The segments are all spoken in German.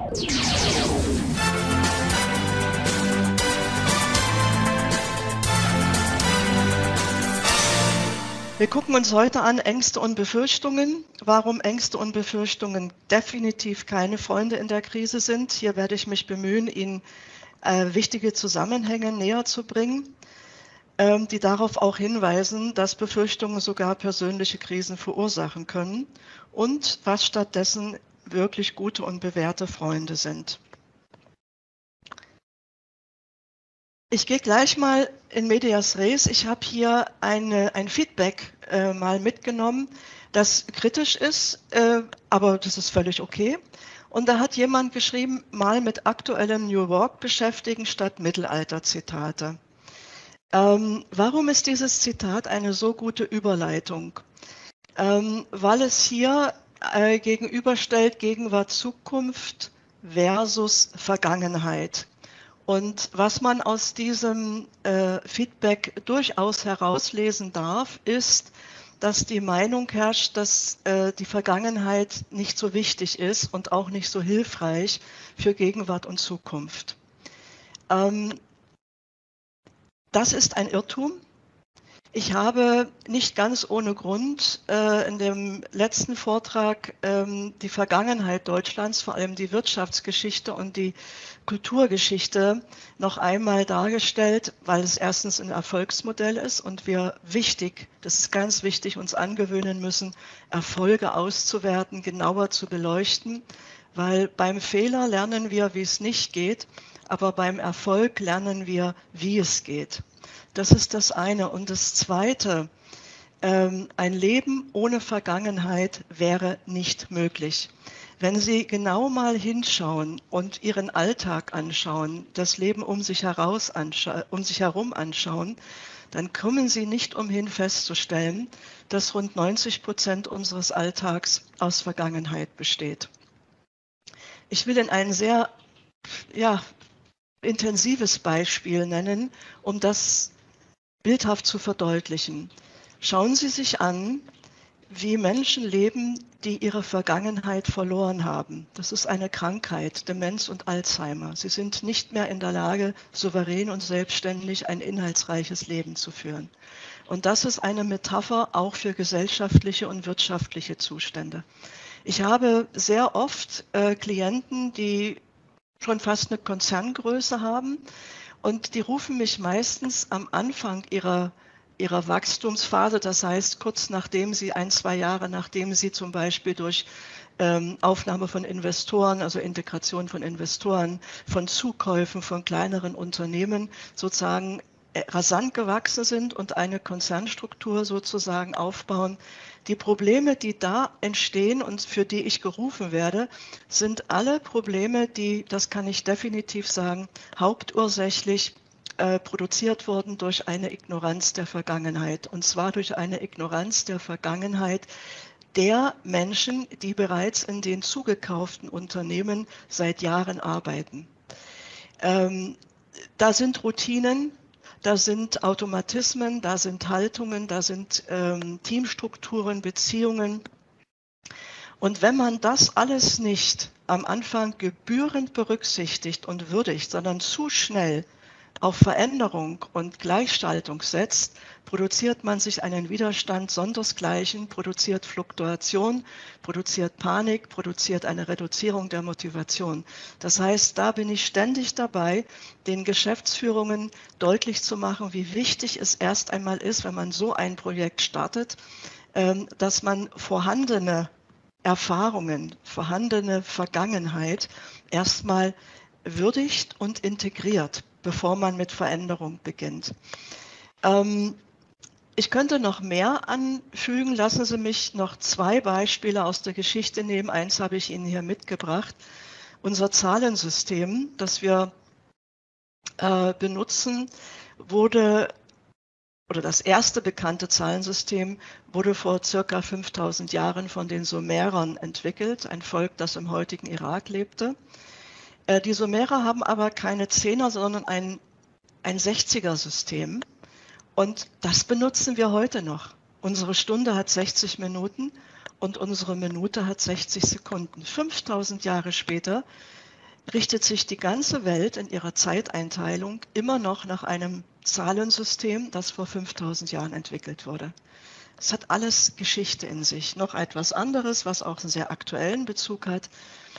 Wir gucken uns heute an Ängste und Befürchtungen, warum Ängste und Befürchtungen definitiv keine Freunde in der Krise sind. Hier werde ich mich bemühen, Ihnen wichtige Zusammenhänge näher zu bringen, die darauf auch hinweisen, dass Befürchtungen sogar persönliche Krisen verursachen können und was stattdessen wirklich gute und bewährte Freunde sind. Ich gehe gleich mal in medias res. Ich habe hier ein Feedback mal mitgenommen, das kritisch ist, aber das ist völlig okay. Und da hat jemand geschrieben, mal mit aktuellem New Work beschäftigen statt Mittelalter-Zitate. Warum ist dieses Zitat eine so gute Überleitung? Weil es hier gegenüberstellt Gegenwart, Zukunft versus Vergangenheit. Und was man aus diesem Feedback durchaus herauslesen darf, ist, dass die Meinung herrscht, dass die Vergangenheit nicht so wichtig ist und auch nicht so hilfreich für Gegenwart und Zukunft. Das ist ein Irrtum. Ich habe nicht ganz ohne Grund in dem letzten Vortrag die Vergangenheit Deutschlands, vor allem die Wirtschaftsgeschichte und die Kulturgeschichte noch einmal dargestellt, weil es erstens ein Erfolgsmodell ist und wir das ist ganz wichtig, uns angewöhnen müssen, Erfolge auszuwerten, genauer zu beleuchten, weil beim Fehler lernen wir, wie es nicht geht, aber beim Erfolg lernen wir, wie es geht. Das ist das eine. Und das zweite, ein Leben ohne Vergangenheit wäre nicht möglich. Wenn Sie genau mal hinschauen und Ihren Alltag anschauen, das Leben um sich herum anschauen, dann kommen Sie nicht umhin festzustellen, dass rund 90% unseres Alltags aus Vergangenheit besteht. Ich will Ihnen ein sehr intensives Beispiel nennen, um das bildhaft zu verdeutlichen. Schauen Sie sich an, wie Menschen leben, die ihre Vergangenheit verloren haben. Das ist eine Krankheit, Demenz und Alzheimer. Sie sind nicht mehr in der Lage, souverän und selbstständig ein inhaltsreiches Leben zu führen. Und das ist eine Metapher auch für gesellschaftliche und wirtschaftliche Zustände. Ich habe sehr oft Klienten, die schon fast eine Konzerngröße haben und die rufen mich meistens am Anfang ihrer Wachstumsphase, das heißt kurz nachdem sie, 1-2 Jahre nachdem sie zum Beispiel durch Aufnahme von Investoren, also Integration von Investoren, von Zukäufen von kleineren Unternehmen sozusagen rasant gewachsen sind und eine Konzernstruktur sozusagen aufbauen. Die Probleme, die da entstehen und für die ich gerufen werde, sind alle Probleme, die, das kann ich definitiv sagen, hauptursächlich produziert wurden durch eine Ignoranz der Vergangenheit. Und zwar durch eine Ignoranz der Vergangenheit der Menschen, die bereits in den zugekauften Unternehmen seit Jahren arbeiten. Da sind Routinen, da sind Automatismen, da sind Haltungen, da sind Teamstrukturen, Beziehungen. Und wenn man das alles nicht am Anfang gebührend berücksichtigt und würdigt, sondern zu schnell auf Veränderung und Gleichschaltung setzt, produziert man sich einen Widerstand sondersgleichen, produziert Fluktuation, produziert Panik, produziert eine Reduzierung der Motivation. Das heißt, da bin ich ständig dabei, den Geschäftsführungen deutlich zu machen, wie wichtig es erst einmal ist, wenn man so ein Projekt startet, dass man vorhandene Erfahrungen, vorhandene Vergangenheit erstmal würdigt und integriert, bevor man mit Veränderung beginnt. Ich könnte noch mehr anfügen. Lassen Sie mich noch 2 Beispiele aus der Geschichte nehmen. Eins habe ich Ihnen hier mitgebracht. Unser Zahlensystem, das wir benutzen, das erste bekannte Zahlensystem wurde vor circa 5000 Jahren von den Sumerern entwickelt, ein Volk, das im heutigen Irak lebte. Die Sumerer haben aber keine Zehner, sondern ein 60er-System. Und das benutzen wir heute noch. Unsere Stunde hat 60 Minuten und unsere Minute hat 60 Sekunden. 5000 Jahre später richtet sich die ganze Welt in ihrer Zeiteinteilung immer noch nach einem Zahlensystem, das vor 5000 Jahren entwickelt wurde. Es hat alles Geschichte in sich. Noch etwas anderes, was auch einen sehr aktuellen Bezug hat.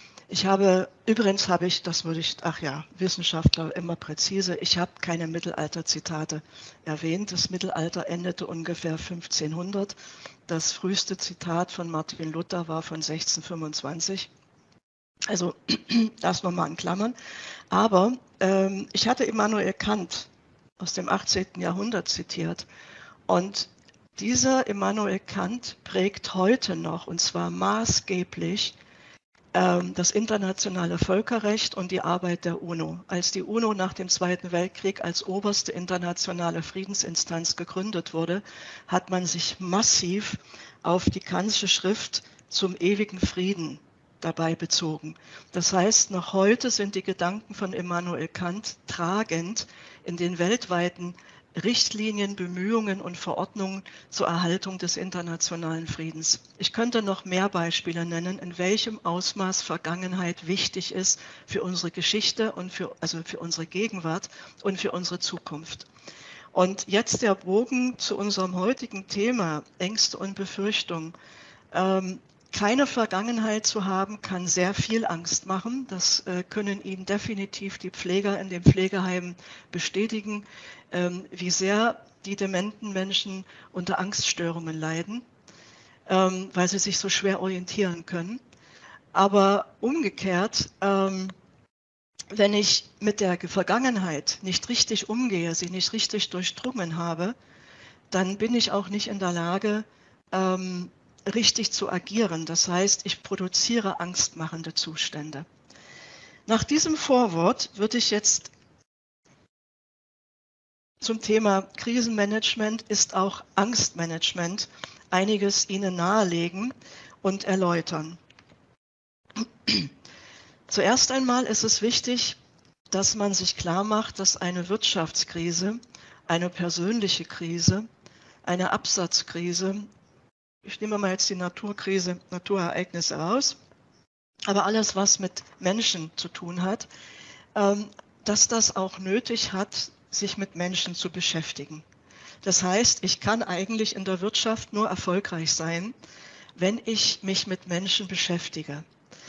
Übrigens habe ich, Wissenschaftler immer präzise, ich habe keine Mittelalter-Zitate erwähnt. Das Mittelalter endete ungefähr 1500. Das früheste Zitat von Martin Luther war von 1625. Also das nochmal in Klammern. Aber ich hatte Immanuel Kant aus dem 18. Jahrhundert zitiert. Und dieser Immanuel Kant prägt heute noch, und zwar maßgeblich, das internationale Völkerrecht und die Arbeit der UNO. Als die UNO nach dem Zweiten Weltkrieg als oberste internationale Friedensinstanz gegründet wurde, hat man sich massiv auf die Kantsche Schrift zum ewigen Frieden dabei bezogen. Das heißt, noch heute sind die Gedanken von Immanuel Kant tragend in den weltweiten Richtlinien, Bemühungen und Verordnungen zur Erhaltung des internationalen Friedens. Ich könnte noch mehr Beispiele nennen, in welchem Ausmaß Vergangenheit wichtig ist für unsere Geschichte und für unsere Gegenwart und für unsere Zukunft. Und jetzt der Bogen zu unserem heutigen Thema, Ängste und Befürchtungen. Keine Vergangenheit zu haben, kann sehr viel Angst machen. Das können Ihnen definitiv die Pfleger in den Pflegeheimen bestätigen, wie sehr die dementen Menschen unter Angststörungen leiden, weil sie sich so schwer orientieren können. Aber umgekehrt, wenn ich mit der Vergangenheit nicht richtig umgehe, sie nicht richtig durchdrungen habe, dann bin ich auch nicht in der Lage, richtig zu agieren. Das heißt, ich produziere angstmachende Zustände. Nach diesem Vorwort würde ich jetzt zum Thema Krisenmanagement ist auch Angstmanagement einiges Ihnen nahelegen und erläutern. Zuerst einmal ist es wichtig, dass man sich klar macht, dass eine Wirtschaftskrise, eine persönliche Krise, eine Absatzkrise, ich nehme mal jetzt die Naturkrise, Naturereignisse raus, aber alles, was mit Menschen zu tun hat, dass das auch nötig hat, sich mit Menschen zu beschäftigen. Das heißt, ich kann eigentlich in der Wirtschaft nur erfolgreich sein, wenn ich mich mit Menschen beschäftige.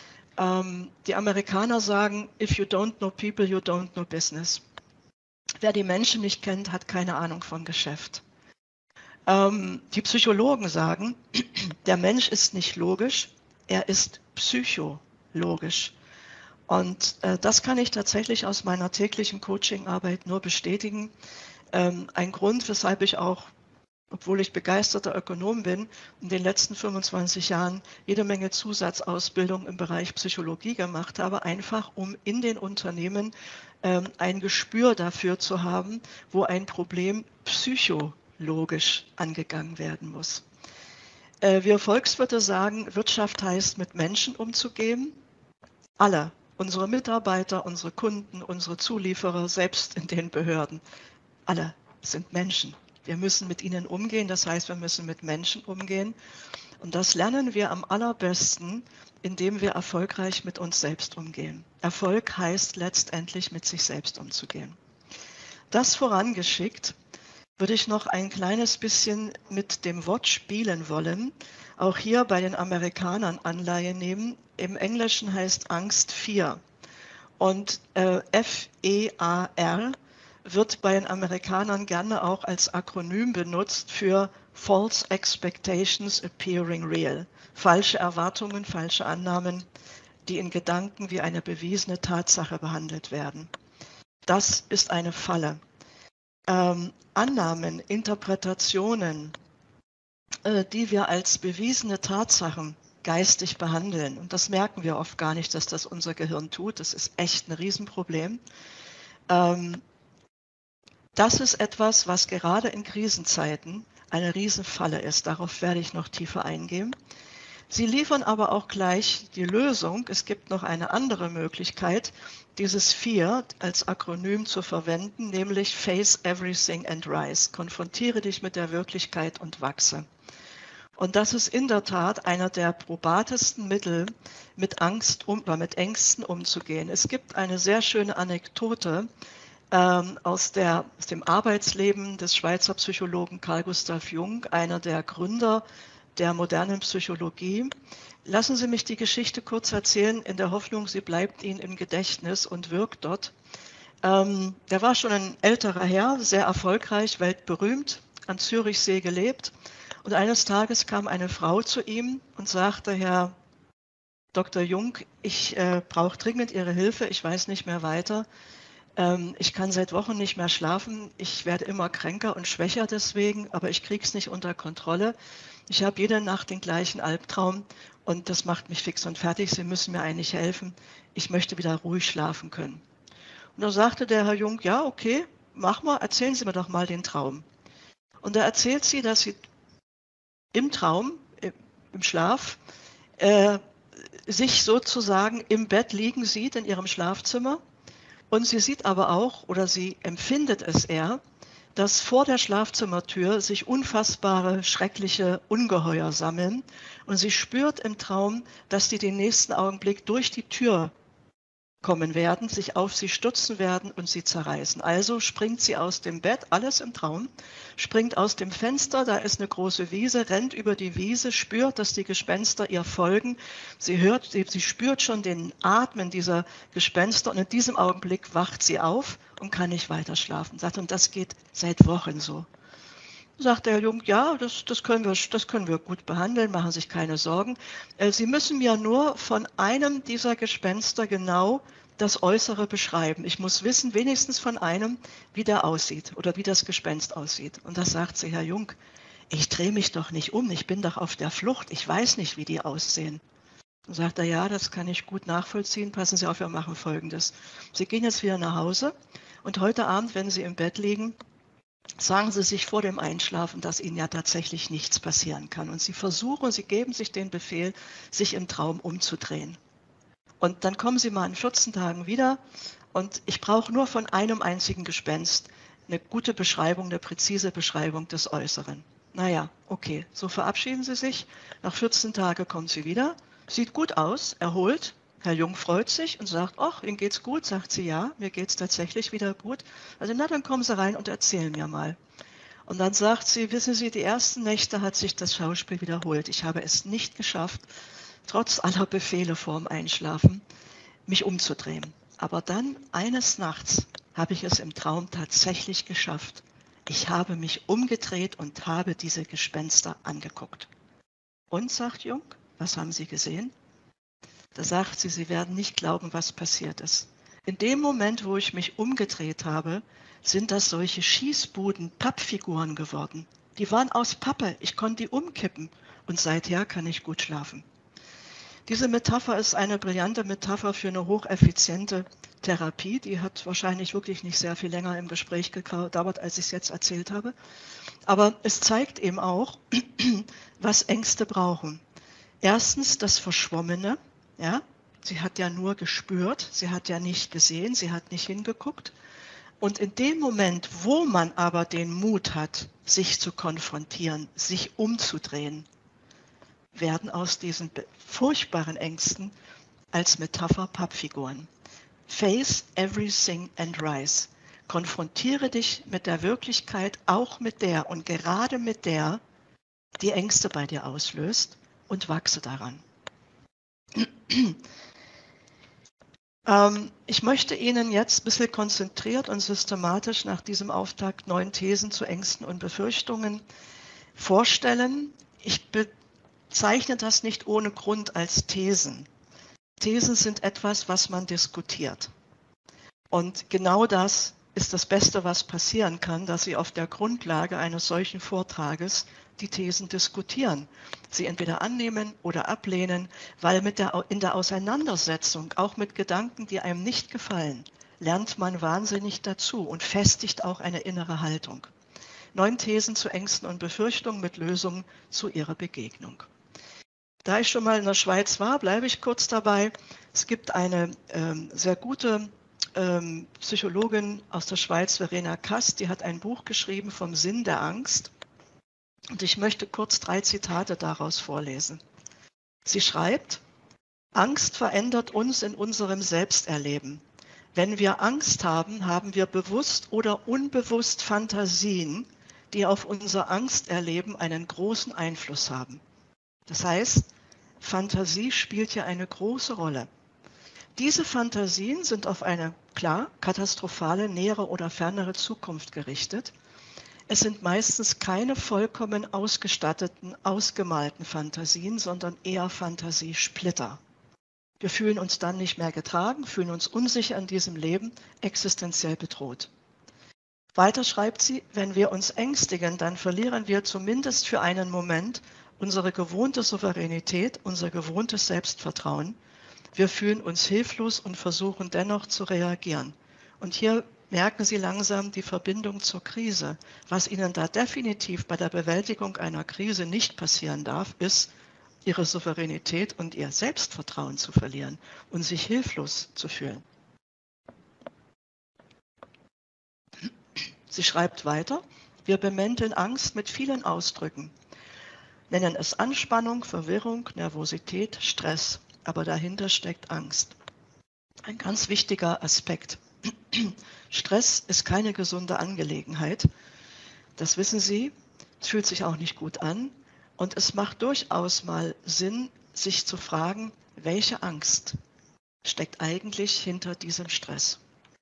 Die Amerikaner sagen, if you don't know people, you don't know business. Wer die Menschen nicht kennt, hat keine Ahnung von Geschäft. Die Psychologen sagen, der Mensch ist nicht logisch, er ist psychologisch. Und das kann ich tatsächlich aus meiner täglichen Coachingarbeit nur bestätigen. Ein Grund, weshalb ich auch, obwohl ich begeisterter Ökonom bin, in den letzten 25 Jahren jede Menge Zusatzausbildung im Bereich Psychologie gemacht habe, einfach um in den Unternehmen ein Gespür dafür zu haben, wo ein Problem psychologisch angegangen werden muss. Wir Volkswirte sagen, Wirtschaft heißt, mit Menschen umzugehen. Alle, unsere Mitarbeiter, unsere Kunden, unsere Zulieferer, selbst in den Behörden, alle sind Menschen. Wir müssen mit ihnen umgehen, das heißt, wir müssen mit Menschen umgehen. Und das lernen wir am allerbesten, indem wir erfolgreich mit uns selbst umgehen. Erfolg heißt letztendlich, mit sich selbst umzugehen. Das vorangeschickt, würde ich noch ein kleines bisschen mit dem Wort spielen wollen. Auch hier bei den Amerikanern Anleihe nehmen. Im Englischen heißt Angst Fear. Und F-E-A-R wird bei den Amerikanern gerne auch als Akronym benutzt für False Expectations Appearing Real. Falsche Erwartungen, falsche Annahmen, die in Gedanken wie eine bewiesene Tatsache behandelt werden. Das ist eine Falle. Annahmen, Interpretationen, die wir als bewiesene Tatsachen geistig behandeln. Und das merken wir oft gar nicht, dass das unser Gehirn tut. Das ist echt ein Riesenproblem. Das ist etwas, was gerade in Krisenzeiten eine Riesenfalle ist. Darauf werde ich noch tiefer eingehen. Sie liefern aber auch gleich die Lösung. Es gibt noch eine andere Möglichkeit, dieses FEAR als Akronym zu verwenden, nämlich Face Everything and Rise. Konfrontiere dich mit der Wirklichkeit und wachse. Und das ist in der Tat einer der probatesten Mittel, mit mit Ängsten umzugehen. Es gibt eine sehr schöne Anekdote aus dem Arbeitsleben des Schweizer Psychologen Carl Gustav Jung, einer der Gründer der modernen Psychologie. Lassen Sie mich die Geschichte kurz erzählen, in der Hoffnung, sie bleibt Ihnen im Gedächtnis und wirkt dort. Der war schon ein älterer Herr, sehr erfolgreich, weltberühmt, am Zürichsee gelebt. Und eines Tages kam eine Frau zu ihm und sagte, Herr Dr. Jung, ich brauche dringend Ihre Hilfe, ich weiß nicht mehr weiter. Ich kann seit Wochen nicht mehr schlafen, ich werde immer kränker und schwächer deswegen, aber ich kriege es nicht unter Kontrolle. Ich habe jede Nacht den gleichen Albtraum und das macht mich fix und fertig. Sie müssen mir eigentlich helfen. Ich möchte wieder ruhig schlafen können. Und da sagte der Herr Jung, ja, okay, mach mal, erzählen Sie mir doch mal den Traum. Und da erzählt sie, dass sie im Traum, im Schlaf, sich sozusagen im Bett liegen sieht in ihrem Schlafzimmer. Und sie sieht aber auch, oder sie empfindet es eher, dass vor der Schlafzimmertür sich unfassbare, schreckliche Ungeheuer sammeln. Und sie spürt im Traum, dass die den nächsten Augenblick durch die Tür kommen werden, sich auf sie stürzen werden und sie zerreißen. Also springt sie aus dem Bett, alles im Traum, springt aus dem Fenster, da ist eine große Wiese, rennt über die Wiese, spürt, dass die Gespenster ihr folgen. Sie spürt schon den Atmen dieser Gespenster und in diesem Augenblick wacht sie auf und kann nicht weiter schlafen. Und das geht seit Wochen so. Sagt der Jung, ja, das können wir gut behandeln, machen sich keine Sorgen. Sie müssen mir nur von einem dieser Gespenster genau das Äußere beschreiben. Ich muss wissen, wenigstens von einem, wie der aussieht oder wie das Gespenst aussieht. Und da sagt sie, Herr Jung, ich drehe mich doch nicht um, ich bin doch auf der Flucht, ich weiß nicht, wie die aussehen. Und sagt er, ja, das kann ich gut nachvollziehen, passen Sie auf, wir machen Folgendes. Sie gehen jetzt wieder nach Hause und heute Abend, wenn Sie im Bett liegen, sagen Sie sich vor dem Einschlafen, dass Ihnen ja tatsächlich nichts passieren kann. Und Sie geben sich den Befehl, sich im Traum umzudrehen. Und dann kommen Sie mal in 14 Tagen wieder und ich brauche nur von einem einzigen Gespenst eine gute Beschreibung, eine präzise Beschreibung des Äußeren. Naja, okay, so verabschieden Sie sich. Nach 14 Tagen kommt sie wieder, sieht gut aus, erholt. Herr Jung freut sich und sagt, ach, Ihnen geht's gut? Sagt sie, ja, mir geht's tatsächlich wieder gut. Also na, dann kommen Sie rein und erzählen mir mal. Und dann sagt sie, wissen Sie, die ersten Nächte hat sich das Schauspiel wiederholt. Ich habe es nicht geschafft, trotz aller Befehle vorm Einschlafen, mich umzudrehen. Aber dann, eines Nachts, habe ich es im Traum tatsächlich geschafft. Ich habe mich umgedreht und habe diese Gespenster angeguckt. Und, sagt Jung, was haben Sie gesehen? Da sagt sie, Sie werden nicht glauben, was passiert ist. In dem Moment, wo ich mich umgedreht habe, sind das solche Schießbuden, Pappfiguren geworden. Die waren aus Pappe, ich konnte die umkippen und seither kann ich gut schlafen. Diese Metapher ist eine brillante Metapher für eine hocheffiziente Therapie. Die hat wahrscheinlich wirklich nicht sehr viel länger im Gespräch gedauert, als ich es jetzt erzählt habe. Aber es zeigt eben auch, was Ängste brauchen. Erstens das Verschwommene. Ja? Sie hat ja nur gespürt, sie hat ja nicht gesehen, sie hat nicht hingeguckt. Und in dem Moment, wo man aber den Mut hat, sich zu konfrontieren, sich umzudrehen, werden aus diesen furchtbaren Ängsten als Metapher Pappfiguren. Face everything and rise. Konfrontiere dich mit der Wirklichkeit, auch mit der und gerade mit der, die Ängste bei dir auslöst und wachse daran. Ich möchte Ihnen jetzt ein bisschen konzentriert und systematisch nach diesem Auftakt 9 Thesen zu Ängsten und Befürchtungen vorstellen. Ich bezeichne das nicht ohne Grund als Thesen. Thesen sind etwas, was man diskutiert. Und genau das ist das Beste, was passieren kann, dass Sie auf der Grundlage eines solchen Vortrages die Thesen diskutieren. Sie entweder annehmen oder ablehnen, weil in der Auseinandersetzung, auch mit Gedanken, die einem nicht gefallen, lernt man wahnsinnig dazu und festigt auch eine innere Haltung. 9 Thesen zu Ängsten und Befürchtungen mit Lösungen zu ihrer Begegnung. Da ich schon mal in der Schweiz war, bleibe ich kurz dabei. Es gibt eine sehr gute Psychologin aus der Schweiz, Verena Kast, die hat ein Buch geschrieben vom Sinn der Angst. Und ich möchte kurz 3 Zitate daraus vorlesen. Sie schreibt: Angst verändert uns in unserem Selbsterleben. Wenn wir Angst haben, haben wir bewusst oder unbewusst Fantasien, die auf unser Angsterleben einen großen Einfluss haben. Das heißt, Fantasie spielt hier eine große Rolle. Diese Fantasien sind auf eine, klar, katastrophale, nähere oder fernere Zukunft gerichtet. Es sind meistens keine vollkommen ausgestatteten, ausgemalten Fantasien, sondern eher Fantasiesplitter. Wir fühlen uns dann nicht mehr getragen, fühlen uns unsicher in diesem Leben, existenziell bedroht. Weiter schreibt sie, wenn wir uns ängstigen, dann verlieren wir zumindest für einen Moment unsere gewohnte Souveränität, unser gewohntes Selbstvertrauen. Wir fühlen uns hilflos und versuchen dennoch zu reagieren. Und hier merken Sie langsam die Verbindung zur Krise. Was Ihnen da definitiv bei der Bewältigung einer Krise nicht passieren darf, ist, Ihre Souveränität und Ihr Selbstvertrauen zu verlieren und sich hilflos zu fühlen. Sie schreibt weiter, wir bemänteln Angst mit vielen Ausdrücken, nennen es Anspannung, Verwirrung, Nervosität, Stress, aber dahinter steckt Angst. Ein ganz wichtiger Aspekt. Stress ist keine gesunde Angelegenheit, das wissen Sie, es fühlt sich auch nicht gut an und es macht durchaus mal Sinn, sich zu fragen, welche Angst steckt eigentlich hinter diesem Stress.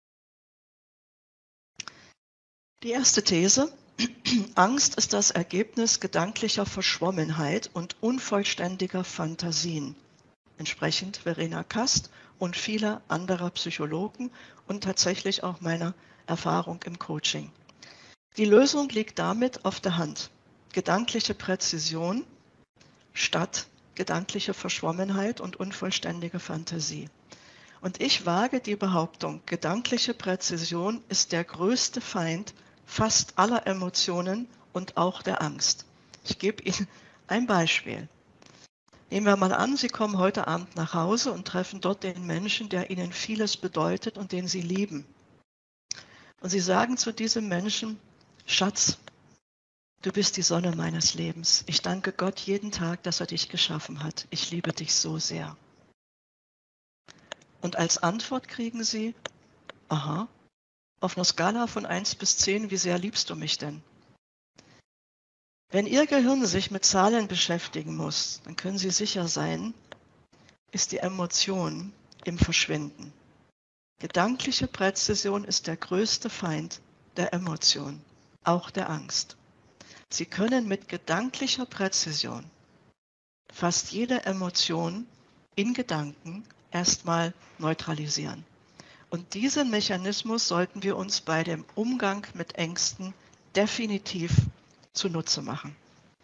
Die erste These, Angst ist das Ergebnis gedanklicher Verschwommenheit und unvollständiger Fantasien. Entsprechend Verena Kast und viele anderer Psychologen und tatsächlich auch meiner Erfahrung im Coaching. Die Lösung liegt damit auf der Hand. Gedankliche Präzision statt gedankliche Verschwommenheit und unvollständige Fantasie. Und ich wage die Behauptung, gedankliche Präzision ist der größte Feind fast aller Emotionen und auch der Angst. Ich gebe Ihnen ein Beispiel. Nehmen wir mal an, Sie kommen heute Abend nach Hause und treffen dort den Menschen, der Ihnen vieles bedeutet und den Sie lieben. Und Sie sagen zu diesem Menschen, Schatz, du bist die Sonne meines Lebens. Ich danke Gott jeden Tag, dass er dich geschaffen hat. Ich liebe dich so sehr. Und als Antwort kriegen Sie, aha, auf einer Skala von 1 bis 10, wie sehr liebst du mich denn? Wenn Ihr Gehirn sich mit Zahlen beschäftigen muss, dann können Sie sicher sein, ist die Emotion im Verschwinden. Gedankliche Präzision ist der größte Feind der Emotion, auch der Angst. Sie können mit gedanklicher Präzision fast jede Emotion in Gedanken erstmal neutralisieren. Und diesen Mechanismus sollten wir uns bei dem Umgang mit Ängsten definitiv zunutze machen.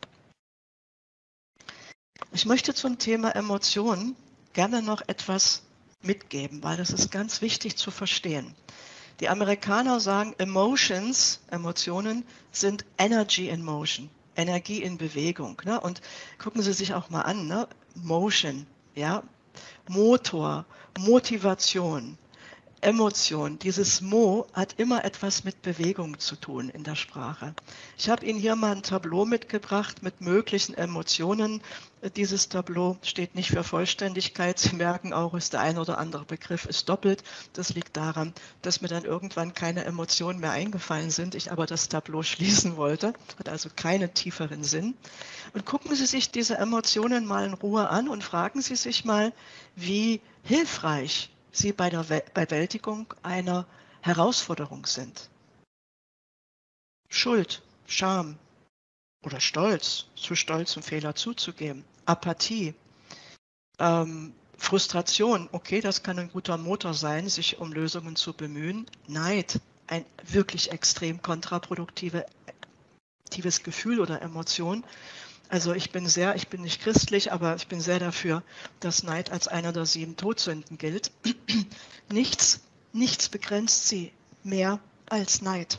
Ich möchte zum Thema Emotionen gerne noch etwas mitgeben, weil das ist ganz wichtig zu verstehen. Die Amerikaner sagen, Emotionen sind Energy in Motion, Energie in Bewegung. Ne? Und gucken Sie sich auch mal an, ne? Motion, ja? Motor, Motivation, Emotion, dieses Mo hat immer etwas mit Bewegung zu tun in der Sprache. Ich habe Ihnen hier mal ein Tableau mitgebracht mit möglichen Emotionen. Dieses Tableau steht nicht für Vollständigkeit. Sie merken auch, der ein oder andere Begriff ist doppelt. Das liegt daran, dass mir dann irgendwann keine Emotionen mehr eingefallen sind, ich aber das Tableau schließen wollte. Hat also keinen tieferen Sinn. Und gucken Sie sich diese Emotionen mal in Ruhe an und fragen Sie sich mal, wie hilfreich sie bei der Bewältigung einer Herausforderung sind. Schuld, Scham oder Stolz, zu stolz, um Fehler zuzugeben. Apathie, Frustration, okay, das kann ein guter Motor sein, sich um Lösungen zu bemühen. Neid, ein wirklich extrem kontraproduktives Gefühl oder Emotion. Also ich bin nicht christlich, aber ich bin sehr dafür, dass Neid als einer der 7 Todsünden gilt. Nichts begrenzt sie mehr als Neid.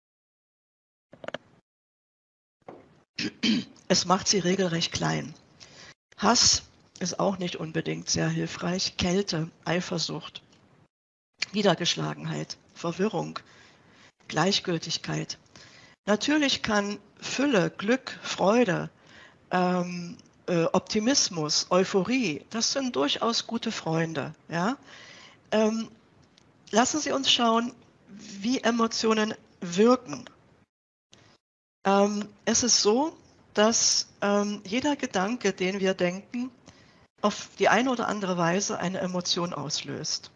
Es macht sie regelrecht klein. Hass ist auch nicht unbedingt sehr hilfreich. Kälte, Eifersucht, Niedergeschlagenheit, Verwirrung, Gleichgültigkeit. Natürlich kann Fülle, Glück, Freude, Optimismus, Euphorie, das sind durchaus gute Freunde. Ja? Ähm, lassen Sie uns schauen, wie Emotionen wirken. Es ist so, dass jeder Gedanke, den wir denken, auf die eine oder andere Weise eine Emotion auslöst.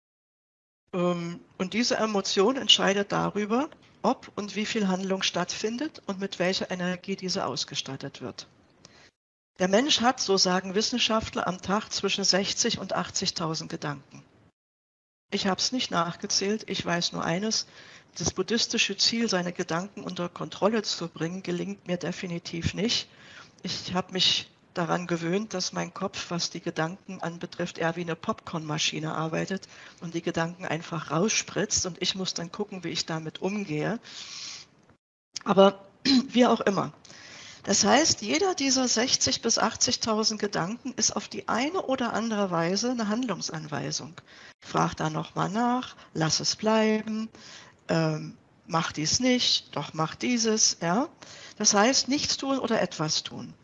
Und diese Emotion entscheidet darüber, ob und wie viel Handlung stattfindet und mit welcher Energie diese ausgestattet wird. Der Mensch hat, so sagen Wissenschaftler, am Tag zwischen 60 und 80.000 Gedanken. Ich habe es nicht nachgezählt, ich weiß nur eines, das buddhistische Ziel, seine Gedanken unter Kontrolle zu bringen, gelingt mir definitiv nicht. Ich habe mich daran gewöhnt, dass mein Kopf, was die Gedanken anbetrifft, eher wie eine Popcornmaschine arbeitet und die Gedanken einfach rausspritzt und ich muss dann gucken, wie ich damit umgehe. Aber wie auch immer. Das heißt, jeder dieser 60.000 bis 80.000 Gedanken ist auf die eine oder andere Weise eine Handlungsanweisung. Frag da nochmal nach, lass es bleiben, mach dies nicht, doch mach dieses. Ja? Das heißt, nichts tun oder etwas tun.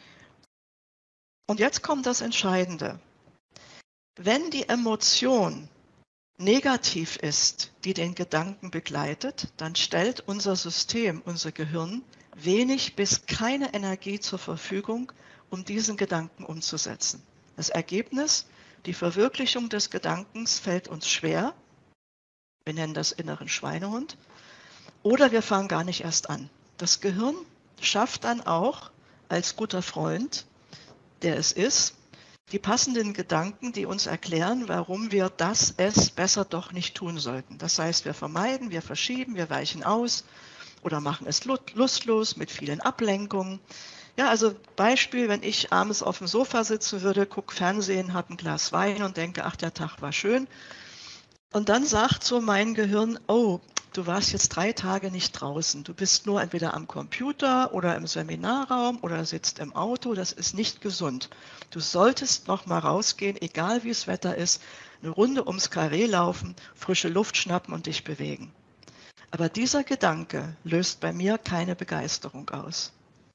Und jetzt kommt das Entscheidende. Wenn die Emotion negativ ist, die den Gedanken begleitet, dann stellt unser System, unser Gehirn, wenig bis keine Energie zur Verfügung, um diesen Gedanken umzusetzen. Das Ergebnis, die Verwirklichung des Gedankens fällt uns schwer. Wir nennen das inneren Schweinehund. Oder wir fangen gar nicht erst an. Das Gehirn schafft dann auch als guter Freund, der es ist, die passenden Gedanken, die uns erklären, warum wir es besser doch nicht tun sollten. Das heißt, wir vermeiden, wir verschieben, wir weichen aus oder machen es lustlos mit vielen Ablenkungen. Ja, also Beispiel, wenn ich abends auf dem Sofa sitzen würde, gucke Fernsehen, habe ein Glas Wein und denke, ach, der Tag war schön. Und dann sagt so mein Gehirn, oh, du warst jetzt 3 Tage nicht draußen. Du bist nur entweder am Computer oder im Seminarraum oder sitzt im Auto. Das ist nicht gesund. Du solltest noch mal rausgehen, egal wie das Wetter ist, eine Runde ums Karree laufen, frische Luft schnappen und dich bewegen. Aber dieser Gedanke löst bei mir keine Begeisterung aus.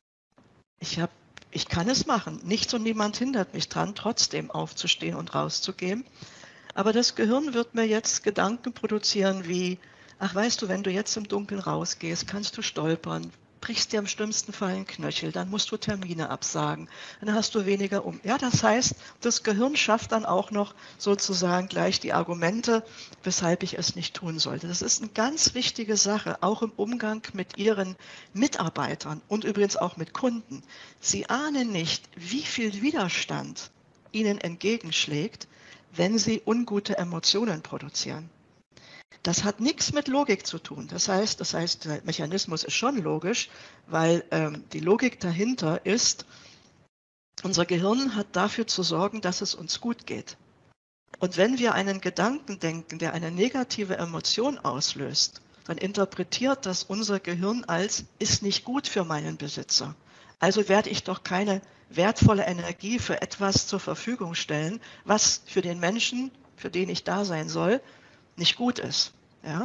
Ich kann es machen. Nichts und niemand hindert mich dran, trotzdem aufzustehen und rauszugehen. Aber das Gehirn wird mir jetzt Gedanken produzieren wie, ach weißt du, wenn du jetzt im Dunkeln rausgehst, kannst du stolpern, brichst dir im schlimmsten Fall einen Knöchel, dann musst du Termine absagen, dann hast du weniger Ja, das heißt, das Gehirn schafft dann auch noch sozusagen gleich die Argumente, weshalb ich es nicht tun sollte. Das ist eine ganz wichtige Sache, auch im Umgang mit Ihren Mitarbeitern und übrigens auch mit Kunden. Sie ahnen nicht, wie viel Widerstand Ihnen entgegenschlägt, wenn Sie ungute Emotionen produzieren. Das hat nichts mit Logik zu tun. Das heißt, der Mechanismus ist schon logisch, weil die Logik dahinter ist, unser Gehirn hat dafür zu sorgen, dass es uns gut geht. Und wenn wir einen Gedanken denken, der eine negative Emotion auslöst, dann interpretiert das unser Gehirn als, ist nicht gut für meinen Besitzer. Also werde ich doch keine wertvolle Energie für etwas zur Verfügung stellen, was für den Menschen, für den ich da sein soll, nicht gut ist. Ja?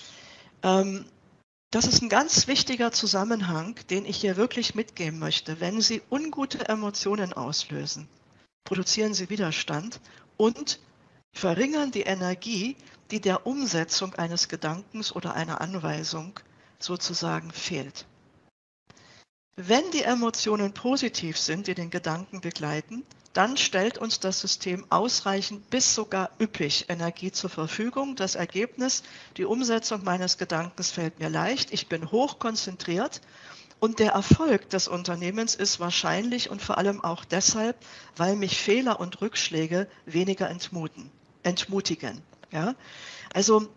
Das ist ein ganz wichtiger Zusammenhang, den ich hier wirklich mitgeben möchte. Wenn Sie ungute Emotionen auslösen, produzieren Sie Widerstand und verringern die Energie, die der Umsetzung eines Gedankens oder einer Anweisung sozusagen fehlt. Wenn die Emotionen positiv sind, die den Gedanken begleiten, dann stellt uns das System ausreichend bis sogar üppig Energie zur Verfügung. Das Ergebnis, die Umsetzung meines Gedankens fällt mir leicht, ich bin hoch konzentriert und der Erfolg des Unternehmens ist wahrscheinlich und vor allem auch deshalb, weil mich Fehler und Rückschläge weniger entmutigen. Ja? Also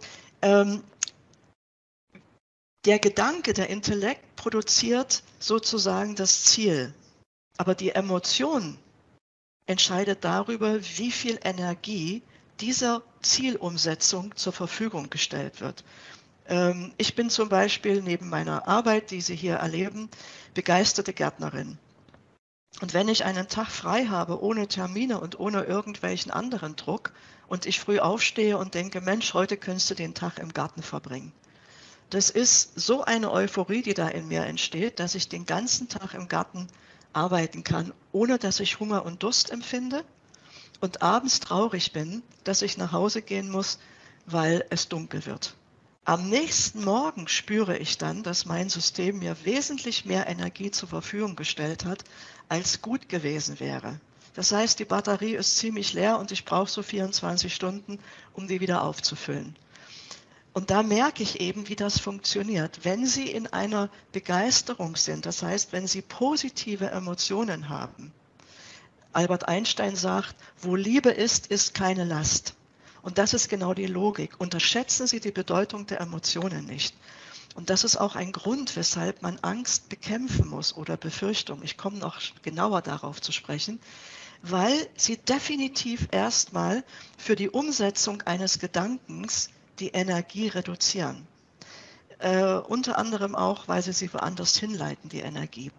der Gedanke, der Intellekt produziert sozusagen das Ziel, aber die Emotion entscheidet darüber, wie viel Energie dieser Zielumsetzung zur Verfügung gestellt wird. Ich bin zum Beispiel neben meiner Arbeit, die Sie hier erleben, begeisterte Gärtnerin. Und wenn ich einen Tag frei habe, ohne Termine und ohne irgendwelchen anderen Druck, und ich früh aufstehe und denke, Mensch, heute könntest du den Tag im Garten verbringen, Das ist so eine Euphorie, die da in mir entsteht, dass ich den ganzen Tag im Garten arbeiten kann, ohne dass ich Hunger und Durst empfinde und abends traurig bin, dass ich nach Hause gehen muss, weil es dunkel wird. Am nächsten Morgen spüre ich dann, dass mein System mir wesentlich mehr Energie zur Verfügung gestellt hat, als gut gewesen wäre. Das heißt, die Batterie ist ziemlich leer und ich brauche so 24 Stunden, um die wieder aufzufüllen. Und da merke ich eben, wie das funktioniert. Wenn Sie in einer Begeisterung sind, das heißt, wenn Sie positive Emotionen haben. Albert Einstein sagt, wo Liebe ist, ist keine Last. Und das ist genau die Logik. Unterschätzen Sie die Bedeutung der Emotionen nicht. Und das ist auch ein Grund, weshalb man Angst bekämpfen muss oder Befürchtung. Ich komme noch genauer darauf zu sprechen, weil sie definitiv erstmal für die Umsetzung eines Gedankens die Energie reduzieren. Unter anderem auch, weil sie woanders hinleiten, die Energie.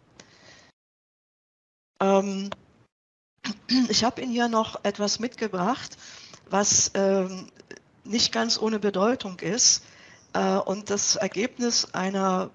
Ich habe Ihnen hier noch etwas mitgebracht, was nicht ganz ohne Bedeutung ist und das Ergebnis einer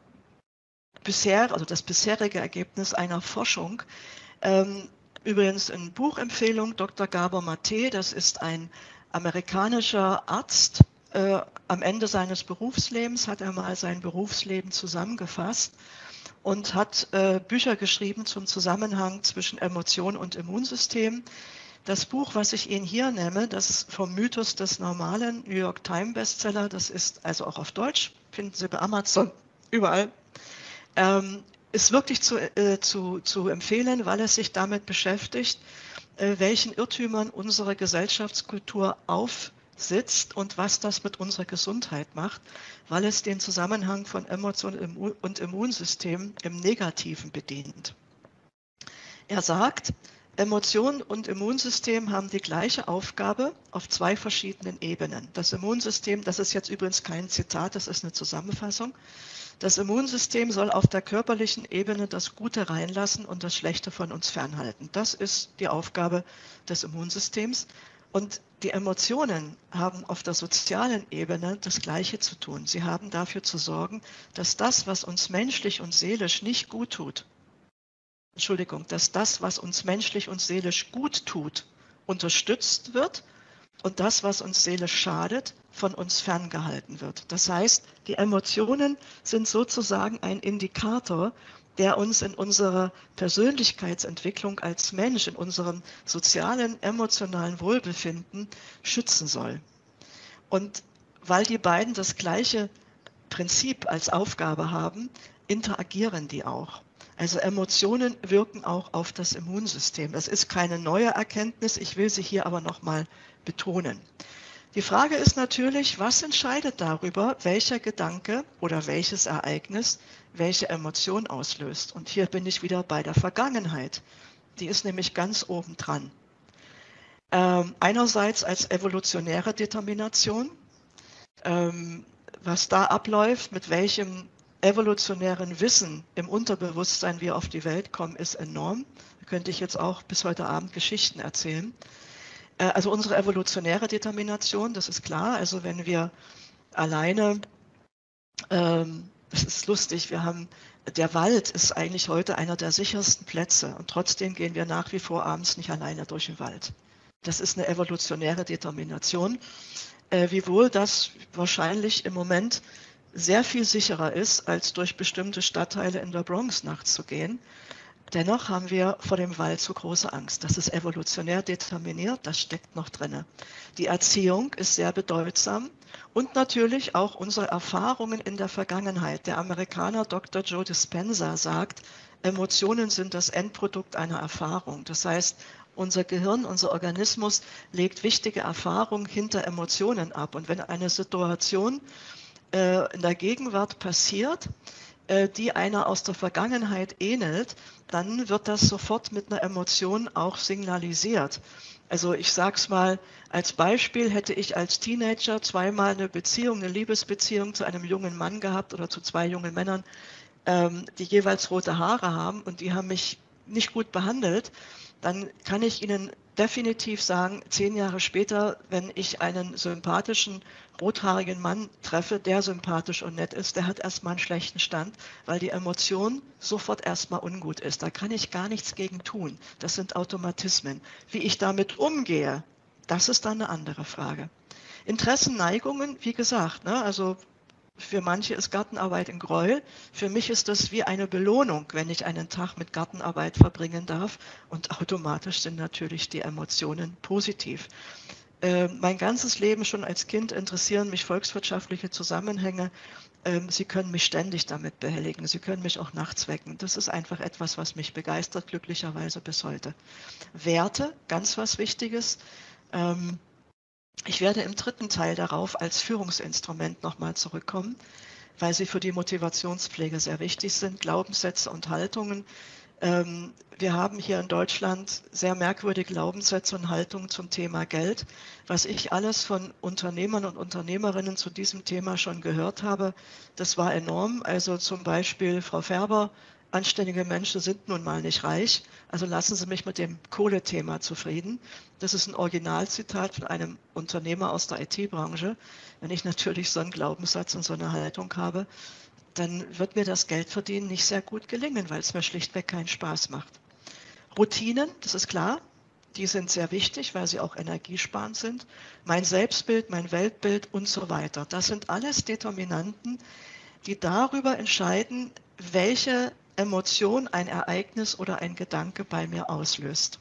also das bisherige Ergebnis einer Forschung. Übrigens eine Buchempfehlung, Dr. Gabor Mate, das ist ein amerikanischer Arzt. Am Ende seines Berufslebens hat er mal sein Berufsleben zusammengefasst und hat Bücher geschrieben zum Zusammenhang zwischen Emotion und Immunsystem. Das Buch, was ich Ihnen hier nenne, das ist vom Mythos des Normalen, New York Times Bestseller, das ist also auch auf Deutsch, finden Sie bei Amazon, überall, ist wirklich zu empfehlen, weil es sich damit beschäftigt, welchen Irrtümern unsere Gesellschaftskultur aufsitzt und was das mit unserer Gesundheit macht, weil es den Zusammenhang von Emotion und Immunsystem im Negativen bedient. Er sagt, Emotion und Immunsystem haben die gleiche Aufgabe auf zwei verschiedenen Ebenen. Das Immunsystem, das ist jetzt übrigens kein Zitat, das ist eine Zusammenfassung. Das Immunsystem soll auf der körperlichen Ebene das Gute reinlassen und das Schlechte von uns fernhalten. Das ist die Aufgabe des Immunsystems. Und die Emotionen haben auf der sozialen Ebene das Gleiche zu tun. Sie haben dafür zu sorgen, dass das, was uns menschlich und seelisch nicht gut tut, dass das, was uns menschlich und seelisch gut tut, unterstützt wird und das, was uns seelisch schadet, von uns ferngehalten wird. Das heißt, die Emotionen sind sozusagen ein Indikator, der uns in unserer Persönlichkeitsentwicklung als Mensch, in unserem sozialen, emotionalen Wohlbefinden schützen soll. Und weil die beiden das gleiche Prinzip als Aufgabe haben, interagieren die auch. Also Emotionen wirken auch auf das Immunsystem. Das ist keine neue Erkenntnis, ich will sie hier aber nochmal betonen. Die Frage ist natürlich, was entscheidet darüber, welcher Gedanke oder welches Ereignis welche Emotion auslöst? Und hier bin ich wieder bei der Vergangenheit. Die ist nämlich ganz oben dran. Einerseits als evolutionäre Determination, was da abläuft, mit welchem evolutionären Wissen im Unterbewusstsein wir auf die Welt kommen, ist enorm. Da könnte ich jetzt auch bis heute Abend Geschichten erzählen. Also unsere evolutionäre Determination, das ist klar. Also wenn wir alleine, das ist lustig, der Wald ist eigentlich heute einer der sichersten Plätze und trotzdem gehen wir nach wie vor abends nicht alleine durch den Wald. Das ist eine evolutionäre Determination, wiewohl das wahrscheinlich im Moment sehr viel sicherer ist, als durch bestimmte Stadtteile in der Bronx nachts zu gehen. Dennoch haben wir vor dem Wald so große Angst. Das ist evolutionär determiniert, das steckt noch drin. Die Erziehung ist sehr bedeutsam und natürlich auch unsere Erfahrungen in der Vergangenheit. Der Amerikaner Dr. Joe Dispenza sagt, Emotionen sind das Endprodukt einer Erfahrung. Das heißt, unser Gehirn, unser Organismus legt wichtige Erfahrungen hinter Emotionen ab. Und wenn eine Situation in der Gegenwart passiert, die einer aus der Vergangenheit ähnelt, dann wird das sofort mit einer Emotion auch signalisiert. Also ich sage es mal als Beispiel, hätte ich als Teenager zweimal eine Liebesbeziehung zu einem jungen Mann gehabt oder zu zwei jungen Männern, die jeweils rote Haare haben und die haben mich nicht gut behandelt, dann kann ich Ihnen definitiv sagen, 10 Jahre später, wenn ich einen sympathischen, rothaarigen Mann treffe, der sympathisch und nett ist, der hat erstmal einen schlechten Stand, weil die Emotion sofort erstmal ungut ist. Da kann ich gar nichts gegen tun. Das sind Automatismen. Wie ich damit umgehe, das ist dann eine andere Frage. Interessen, Neigungen, wie gesagt, ne, also für manche ist Gartenarbeit ein Gräuel. Für mich ist das wie eine Belohnung, wenn ich einen Tag mit Gartenarbeit verbringen darf. Und automatisch sind natürlich die Emotionen positiv. Mein ganzes Leben schon als Kind interessieren mich volkswirtschaftliche Zusammenhänge. Sie können mich ständig damit behelligen. Sie können mich auch nachts wecken. Das ist einfach etwas, was mich begeistert, glücklicherweise bis heute. Werte, ganz was Wichtiges. Ich werde im dritten Teil darauf als Führungsinstrument nochmal zurückkommen, weil sie für die Motivationspflege sehr wichtig sind, Glaubenssätze und Haltungen. Wir haben hier in Deutschland sehr merkwürdige Glaubenssätze und Haltungen zum Thema Geld. Was ich alles von Unternehmern und Unternehmerinnen zu diesem Thema schon gehört habe, das war enorm. Also zum Beispiel Frau Färber, anständige Menschen sind nun mal nicht reich, also lassen Sie mich mit dem Kohlethema zufrieden. Das ist ein Originalzitat von einem Unternehmer aus der IT-Branche. Wenn ich natürlich so einen Glaubenssatz und so eine Haltung habe, dann wird mir das Geldverdienen nicht sehr gut gelingen, weil es mir schlichtweg keinen Spaß macht. Routinen, das ist klar, die sind sehr wichtig, weil sie auch energiesparend sind. Mein Selbstbild, mein Weltbild und so weiter. Das sind alles Determinanten, die darüber entscheiden, welche Emotion ein Ereignis oder ein Gedanke bei mir auslöst.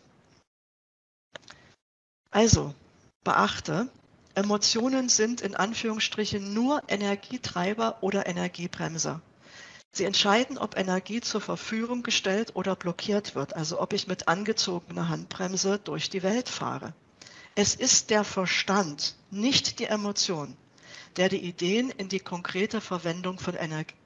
Also, beachte, Emotionen sind in Anführungsstrichen nur Energietreiber oder Energiebremser. Sie entscheiden, ob Energie zur Verfügung gestellt oder blockiert wird, also ob ich mit angezogener Handbremse durch die Welt fahre. Es ist der Verstand, nicht die Emotion, der die Ideen für die konkrete Verwendung für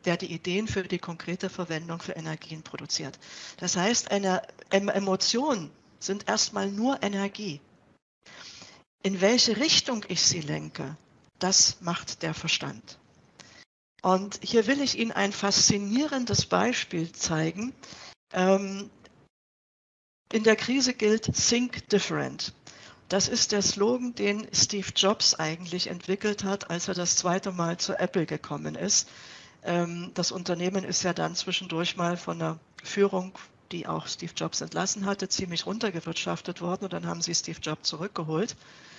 Energien produziert. Das heißt, Emotionen sind erstmal nur Energie. In welche Richtung ich sie lenke, das macht der Verstand. Und hier will ich Ihnen ein faszinierendes Beispiel zeigen. In der Krise gilt Think Different. Das ist der Slogan, den Steve Jobs eigentlich entwickelt hat, als er das zweite Mal zu Apple gekommen ist. Das Unternehmen ist ja dann zwischendurch mal von der Führung, die auch Steve Jobs entlassen hatte, ziemlich runtergewirtschaftet worden und dann haben sie Steve Jobs zurückgeholt.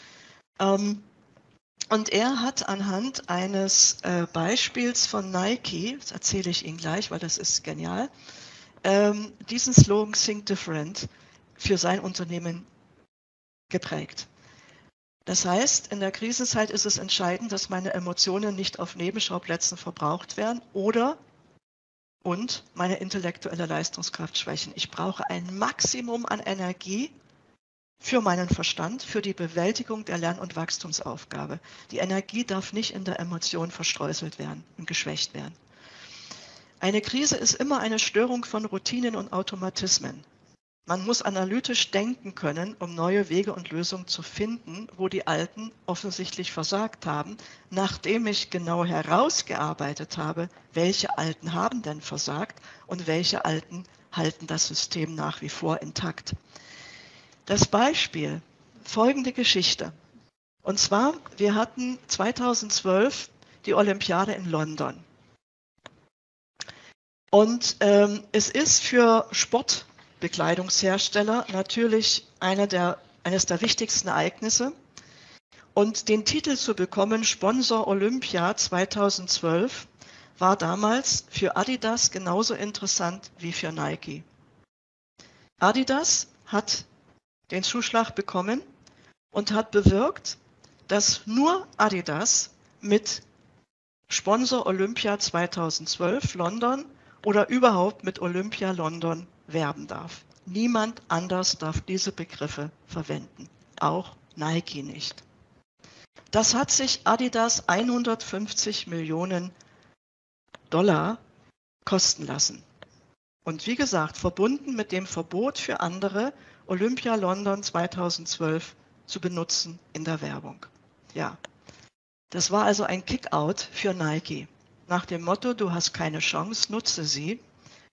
Und er hat anhand eines Beispiels von Nike, das erzähle ich Ihnen gleich, weil das ist genial, diesen Slogan Think Different für sein Unternehmen geprägt. Das heißt, in der Krisenzeit ist es entscheidend, dass meine Emotionen nicht auf Nebenschauplätzen verbraucht werden und meine intellektuelle Leistungskraft schwächen. Ich brauche ein Maximum an Energie für meinen Verstand, für die Bewältigung der Lern- und Wachstumsaufgabe. Die Energie darf nicht in der Emotion verstreuselt werden und geschwächt werden. Eine Krise ist immer eine Störung von Routinen und Automatismen. Man muss analytisch denken können, um neue Wege und Lösungen zu finden, wo die Alten offensichtlich versagt haben, nachdem ich genau herausgearbeitet habe, welche Alten haben denn versagt und welche Alten halten das System nach wie vor intakt. Das Beispiel, folgende Geschichte. Und zwar, wir hatten 2012 die Olympiade in London. Und es ist für Sportbekleidungshersteller natürlich eines der wichtigsten Ereignisse. Und den Titel zu bekommen, Sponsor Olympia 2012, war damals für Adidas genauso interessant wie für Nike. Adidas hat den Zuschlag bekommen und hat bewirkt, dass nur Adidas mit Sponsor Olympia 2012 London oder überhaupt mit Olympia London werben darf. Niemand anders darf diese Begriffe verwenden, auch Nike nicht. Das hat sich Adidas 150 Millionen Dollar kosten lassen. Und wie gesagt, verbunden mit dem Verbot für andere, Olympia London 2012 zu benutzen in der Werbung. Ja, das war also ein Kick-out für Nike. Nach dem Motto, du hast keine Chance, nutze sie.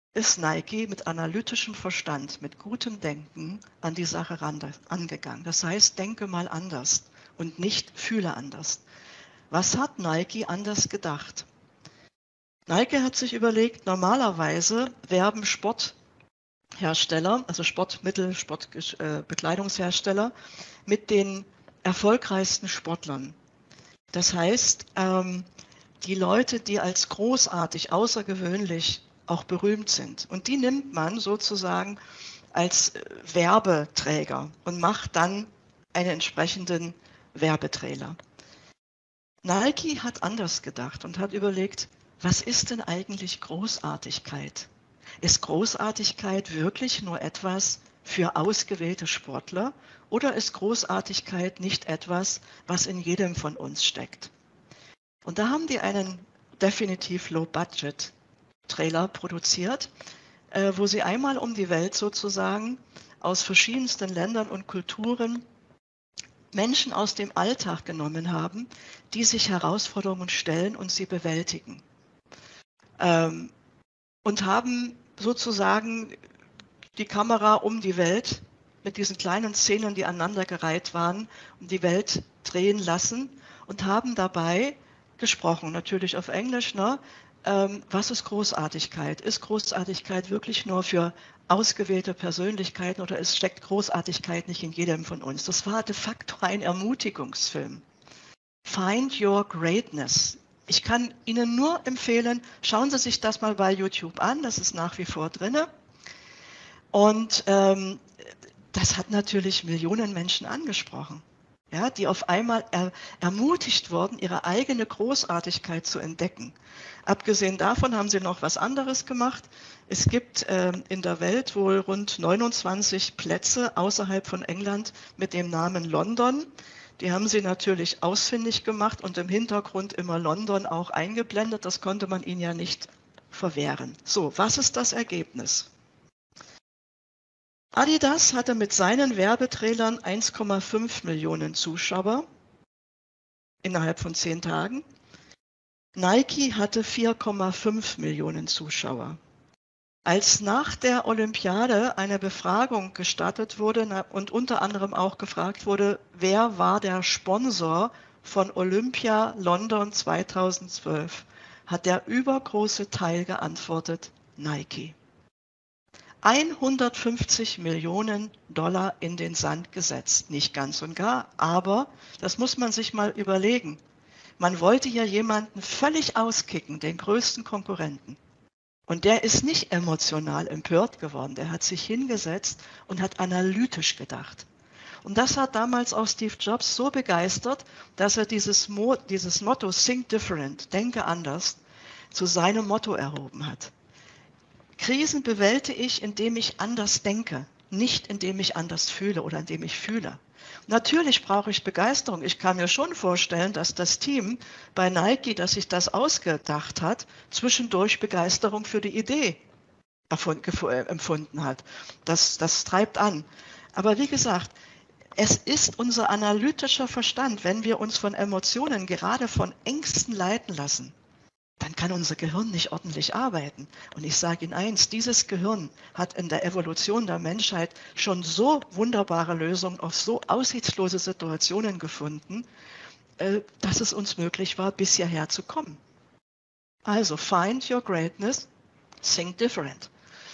ist Nike mit analytischem Verstand, mit gutem Denken an die Sache angegangen. Das heißt, denke mal anders und nicht fühle anders. Was hat Nike anders gedacht? Nike hat sich überlegt, normalerweise werben Sporthersteller, also Sportmittel, Sportbekleidungshersteller, mit den erfolgreichsten Sportlern. Das heißt, die Leute, die als großartig, außergewöhnlich auch berühmt sind. Und die nimmt man sozusagen als Werbeträger und macht dann einen entsprechenden Werbetrailer. Nike hat anders gedacht und hat überlegt, was ist denn eigentlich Großartigkeit? Ist Großartigkeit wirklich nur etwas für ausgewählte Sportler oder ist Großartigkeit nicht etwas, was in jedem von uns steckt? Und da haben die einen definitiv Low-Budget-Trailer produziert, wo sie einmal um die Welt sozusagen aus verschiedensten Ländern und Kulturen Menschen aus dem Alltag genommen haben, die sich Herausforderungen stellen und sie bewältigen. Und haben sozusagen die Kamera um die Welt mit diesen kleinen Szenen, die aneinandergereiht waren, um die Welt drehen lassen und haben dabei gesprochen, natürlich auf Englisch, ne? Was ist Großartigkeit? Ist Großartigkeit wirklich nur für ausgewählte Persönlichkeiten oder steckt Großartigkeit nicht in jedem von uns? Das war de facto ein Ermutigungsfilm. Find your greatness. Ich kann Ihnen nur empfehlen, schauen Sie sich das mal bei YouTube an, das ist nach wie vor drin. Und das hat natürlich Millionen Menschen angesprochen, ja, die auf einmal ermutigt wurden, ihre eigene Großartigkeit zu entdecken. Abgesehen davon haben sie noch was anderes gemacht. Es gibt in der Welt wohl rund 29 Plätze außerhalb von England mit dem Namen London. Die haben sie natürlich ausfindig gemacht und im Hintergrund immer London auch eingeblendet. Das konnte man ihnen ja nicht verwehren. So, was ist das Ergebnis? Adidas hatte mit seinen Werbetrailern 1,5 Millionen Zuschauer innerhalb von 10 Tagen. Nike hatte 4,5 Millionen Zuschauer. Als nach der Olympiade eine Befragung gestartet wurde und unter anderem auch gefragt wurde, wer war der Sponsor von Olympia London 2012, hat der übergroße Teil geantwortet, Nike. 150 Millionen Dollar in den Sand gesetzt. Nicht ganz und gar, aber das muss man sich mal überlegen. Man wollte hier jemanden völlig auskicken, den größten Konkurrenten. Und der ist nicht emotional empört geworden. Der hat sich hingesetzt und hat analytisch gedacht. Und das hat damals auch Steve Jobs so begeistert, dass er dieses Motto Think Different, denke anders, zu seinem Motto erhoben hat. Krisen bewältige ich, indem ich anders denke, nicht indem ich anders fühle oder indem ich fühle. Natürlich brauche ich Begeisterung. Ich kann mir schon vorstellen, dass das Team bei Nike, das sich das ausgedacht hat, zwischendurch Begeisterung für die Idee empfunden hat. Das treibt an. Aber wie gesagt, es ist unser analytischer Verstand, wenn wir uns von Emotionen, gerade von Ängsten leiten lassen, dann kann unser Gehirn nicht ordentlich arbeiten. Und ich sage Ihnen eins, dieses Gehirn hat in der Evolution der Menschheit schon so wunderbare Lösungen auf so aussichtslose Situationen gefunden, dass es uns möglich war, bis hierher zu kommen. Also, find your greatness, think different.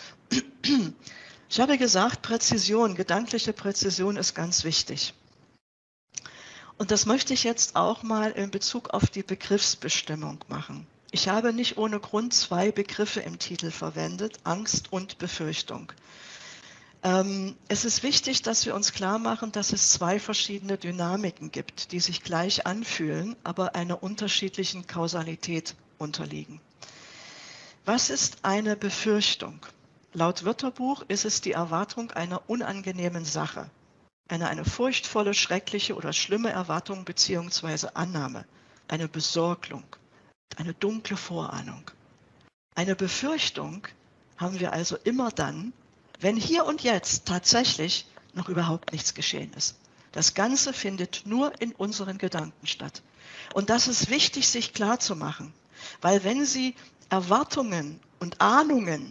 Ich habe gesagt, Präzision, gedankliche Präzision ist ganz wichtig. Und das möchte ich jetzt auch mal in Bezug auf die Begriffsbestimmung machen. Ich habe nicht ohne Grund 2 Begriffe im Titel verwendet, Angst und Befürchtung. Es ist wichtig, dass wir uns klar machen, dass es 2 verschiedene Dynamiken gibt, die sich gleich anfühlen, aber einer unterschiedlichen Kausalität unterliegen. Was ist eine Befürchtung? Laut Wörterbuch ist es die Erwartung einer unangenehmen Sache, eine furchtvolle, schreckliche oder schlimme Erwartung bzw. Annahme, eine Besorgung. Eine dunkle Vorahnung. Eine Befürchtung haben wir also immer dann, wenn hier und jetzt tatsächlich noch überhaupt nichts geschehen ist. Das Ganze findet nur in unseren Gedanken statt. Und das ist wichtig, sich klar zu machen, weil wenn Sie Erwartungen und Ahnungen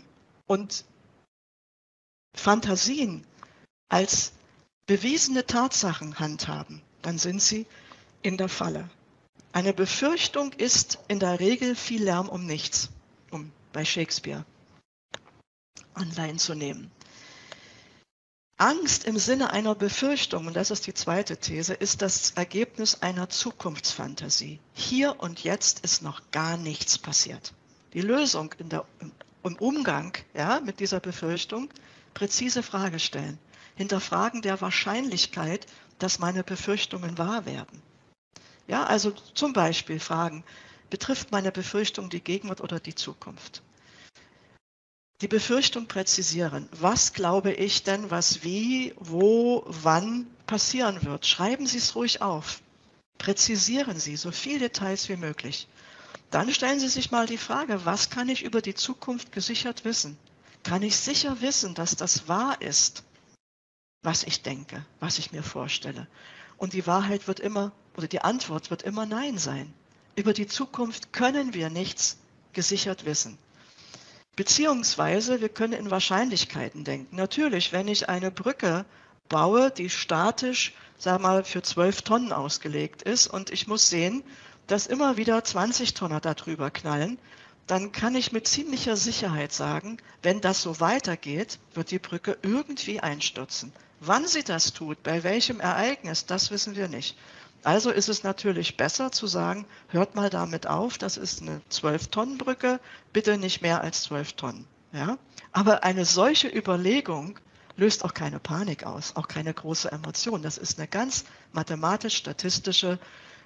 und Fantasien als bewiesene Tatsachen handhaben, dann sind sie in der Falle. Eine Befürchtung ist in der Regel viel Lärm um nichts, um bei Shakespeare Anleihen zu nehmen. Angst im Sinne einer Befürchtung, und das ist die zweite These, ist das Ergebnis einer Zukunftsfantasie. Hier und jetzt ist noch gar nichts passiert. Die Lösung im Umgang, ja, mit dieser Befürchtung, präzise Frage stellen, hinterfragen der Wahrscheinlichkeit, dass meine Befürchtungen wahr werden. Ja, also zum Beispiel fragen, betrifft meine Befürchtung die Gegenwart oder die Zukunft? Die Befürchtung präzisieren. Was glaube ich denn, was wie, wo, wann passieren wird? Schreiben Sie es ruhig auf. Präzisieren Sie so viele Details wie möglich. Dann stellen Sie sich mal die Frage, was kann ich über die Zukunft gesichert wissen? Kann ich sicher wissen, dass das wahr ist, was ich denke, was ich mir vorstelle? Und die Wahrheit wird immer, oder die Antwort wird immer Nein sein. Über die Zukunft können wir nichts gesichert wissen. Beziehungsweise wir können in Wahrscheinlichkeiten denken. Natürlich, wenn ich eine Brücke baue, die statisch, sag mal, für 12 Tonnen ausgelegt ist und ich muss sehen, dass immer wieder 20 Tonner darüber knallen, dann kann ich mit ziemlicher Sicherheit sagen, wenn das so weitergeht, wird die Brücke irgendwie einstürzen. Wann sie das tut, bei welchem Ereignis, das wissen wir nicht. Also ist es natürlich besser zu sagen, hört mal damit auf, das ist eine 12-Tonnen-Brücke, bitte nicht mehr als 12 Tonnen. Ja? Aber eine solche Überlegung löst auch keine Panik aus, auch keine große Emotion. Das ist eine ganz mathematisch-statistische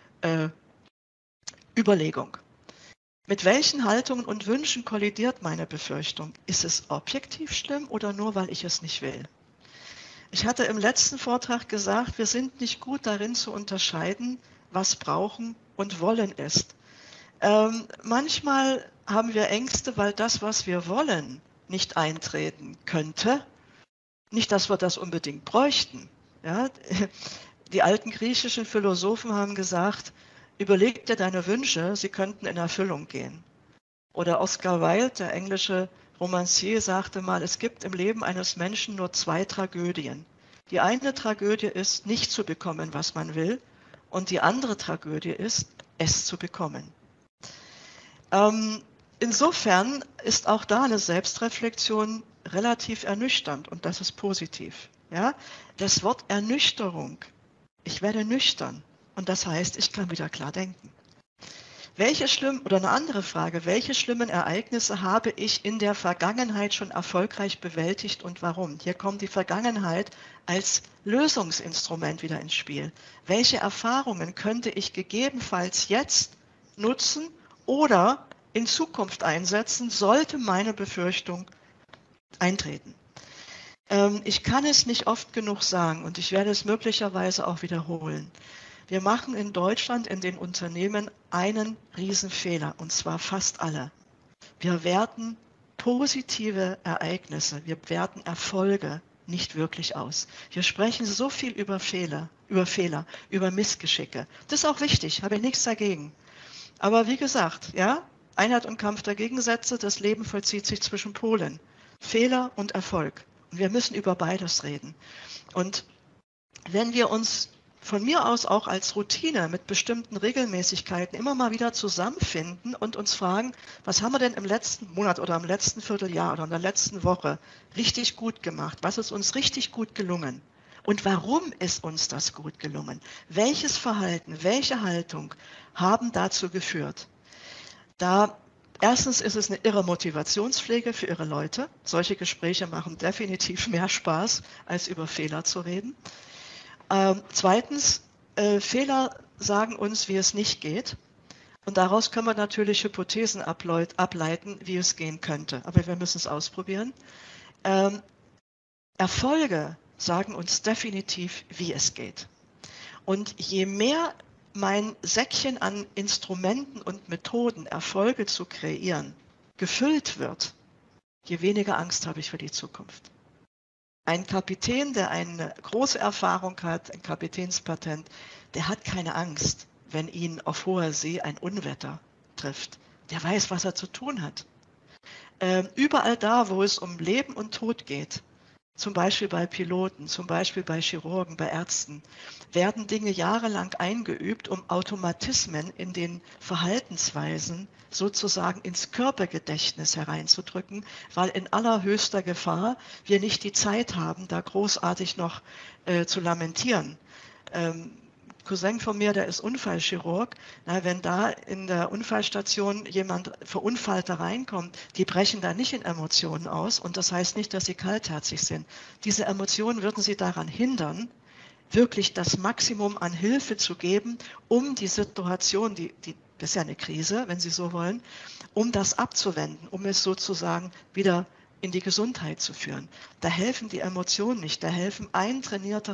Überlegung. Mit welchen Haltungen und Wünschen kollidiert meine Befürchtung? Ist es objektiv schlimm oder nur, weil ich es nicht will? Ich hatte im letzten Vortrag gesagt, wir sind nicht gut darin zu unterscheiden, was brauchen und wollen ist. Manchmal haben wir Ängste, weil das, was wir wollen, nicht eintreten könnte. Nicht, dass wir das unbedingt bräuchten. Ja? Die alten griechischen Philosophen haben gesagt, überleg dir deine Wünsche, sie könnten in Erfüllung gehen. Oder Oscar Wilde, der englische Romancier, sagte mal, es gibt im Leben eines Menschen nur 2 Tragödien. Die eine Tragödie ist, nicht zu bekommen, was man will, und die andere Tragödie ist, es zu bekommen. Insofern ist auch da eine Selbstreflexion relativ ernüchternd und das ist positiv. Ja? Das Wort Ernüchterung, ich werde nüchtern und das heißt, ich kann wieder klar denken. Oder eine andere Frage, welche schlimmen Ereignisse habe ich in der Vergangenheit schon erfolgreich bewältigt und warum? Hier kommt die Vergangenheit als Lösungsinstrument wieder ins Spiel. Welche Erfahrungen könnte ich gegebenenfalls jetzt nutzen oder in Zukunft einsetzen, sollte meine Befürchtung eintreten? Ich kann es nicht oft genug sagen und ich werde es möglicherweise auch wiederholen. Wir machen in Deutschland in den Unternehmen einen Riesenfehler, und zwar fast alle. Wir werten positive Ereignisse, wir werten Erfolge nicht wirklich aus. Wir sprechen so viel über Fehler, über Missgeschicke. Das ist auch wichtig, habe ich nichts dagegen. Aber wie gesagt, ja, Einheit und Kampf der Gegensätze, das Leben vollzieht sich zwischen Polen. Fehler und Erfolg. Und wir müssen über beides reden. Und wenn wir uns von mir aus auch als Routine mit bestimmten Regelmäßigkeiten immer mal wieder zusammenfinden und uns fragen, was haben wir denn im letzten Monat oder im letzten Vierteljahr oder in der letzten Woche richtig gut gemacht? Was ist uns richtig gut gelungen? Und warum ist uns das gut gelungen? Welches Verhalten, welche Haltung haben dazu geführt? Erstens ist es eine irre Motivationspflege für Ihre Leute. Solche Gespräche machen definitiv mehr Spaß, als über Fehler zu reden. Zweitens, Fehler sagen uns, wie es nicht geht. Und daraus können wir natürlich Hypothesen ableiten, wie es gehen könnte. Aber wir müssen es ausprobieren. Erfolge sagen uns definitiv, wie es geht. Und je mehr mein Säckchen an Instrumenten und Methoden, Erfolge zu kreieren, gefüllt wird, je weniger Angst habe ich für die Zukunft. Ein Kapitän, der eine große Erfahrung hat, ein Kapitänspatent, der hat keine Angst, wenn ihn auf hoher See ein Unwetter trifft. Der weiß, was er zu tun hat. Überall da, wo es um Leben und Tod geht, zum Beispiel bei Piloten, zum Beispiel bei Chirurgen, bei Ärzten, werden Dinge jahrelang eingeübt, um Automatismen in den Verhaltensweisen sozusagen ins Körpergedächtnis hereinzudrücken, weil in allerhöchster Gefahr wir nicht die Zeit haben, da großartig noch zu lamentieren. Cousin von mir, der ist Unfallchirurg, na, wenn da in der Unfallstation jemand Verunfallter reinkommt, die brechen da nicht in Emotionen aus und das heißt nicht, dass sie kaltherzig sind. Diese Emotionen würden sie daran hindern, wirklich das Maximum an Hilfe zu geben, um die Situation, das ist ja eine Krise, wenn Sie so wollen, um das abzuwenden, um es sozusagen wieder in die Gesundheit zu führen. Da helfen die Emotionen nicht, da helfen eintrainierte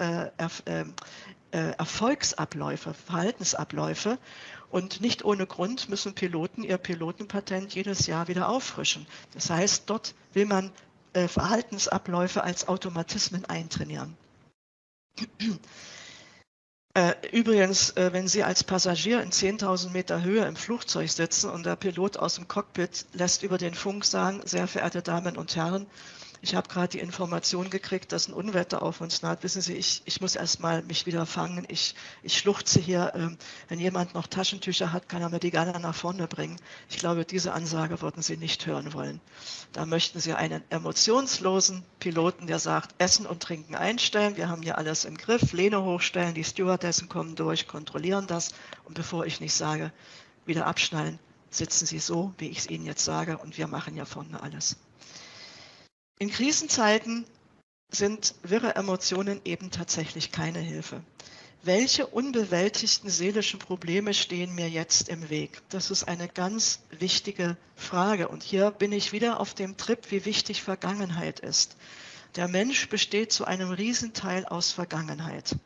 Erfolgsabläufe, Verhaltensabläufe und nicht ohne Grund müssen Piloten ihr Pilotenpatent jedes Jahr wieder auffrischen. Das heißt, dort will man Verhaltensabläufe als Automatismen eintrainieren. Übrigens, wenn Sie als Passagier in 10.000 Meter Höhe im Flugzeug sitzen und der Pilot aus dem Cockpit lässt über den Funk sagen, sehr verehrte Damen und Herren, ich habe gerade die Information gekriegt, dass ein Unwetter auf uns naht. Wissen Sie, ich muss erst mal mich wieder fangen. Ich schluchze hier. Wenn jemand noch Taschentücher hat, kann er mir die gerne nach vorne bringen. Ich glaube, diese Ansage würden Sie nicht hören wollen. Da möchten Sie einen emotionslosen Piloten, der sagt, Essen und Trinken einstellen. Wir haben hier alles im Griff. Lehne hochstellen. Die Stewardessen kommen durch, kontrollieren das. Und bevor ich nicht sage, wieder abschnallen, sitzen Sie so, wie ich es Ihnen jetzt sage. Und wir machen ja vorne alles. In Krisenzeiten sind wirre Emotionen eben tatsächlich keine Hilfe. Welche unbewältigten seelischen Probleme stehen mir jetzt im Weg? Das ist eine ganz wichtige Frage. Und hier bin ich wieder auf dem Trip, wie wichtig Vergangenheit ist. Der Mensch besteht zu einem Riesenteil aus Vergangenheit.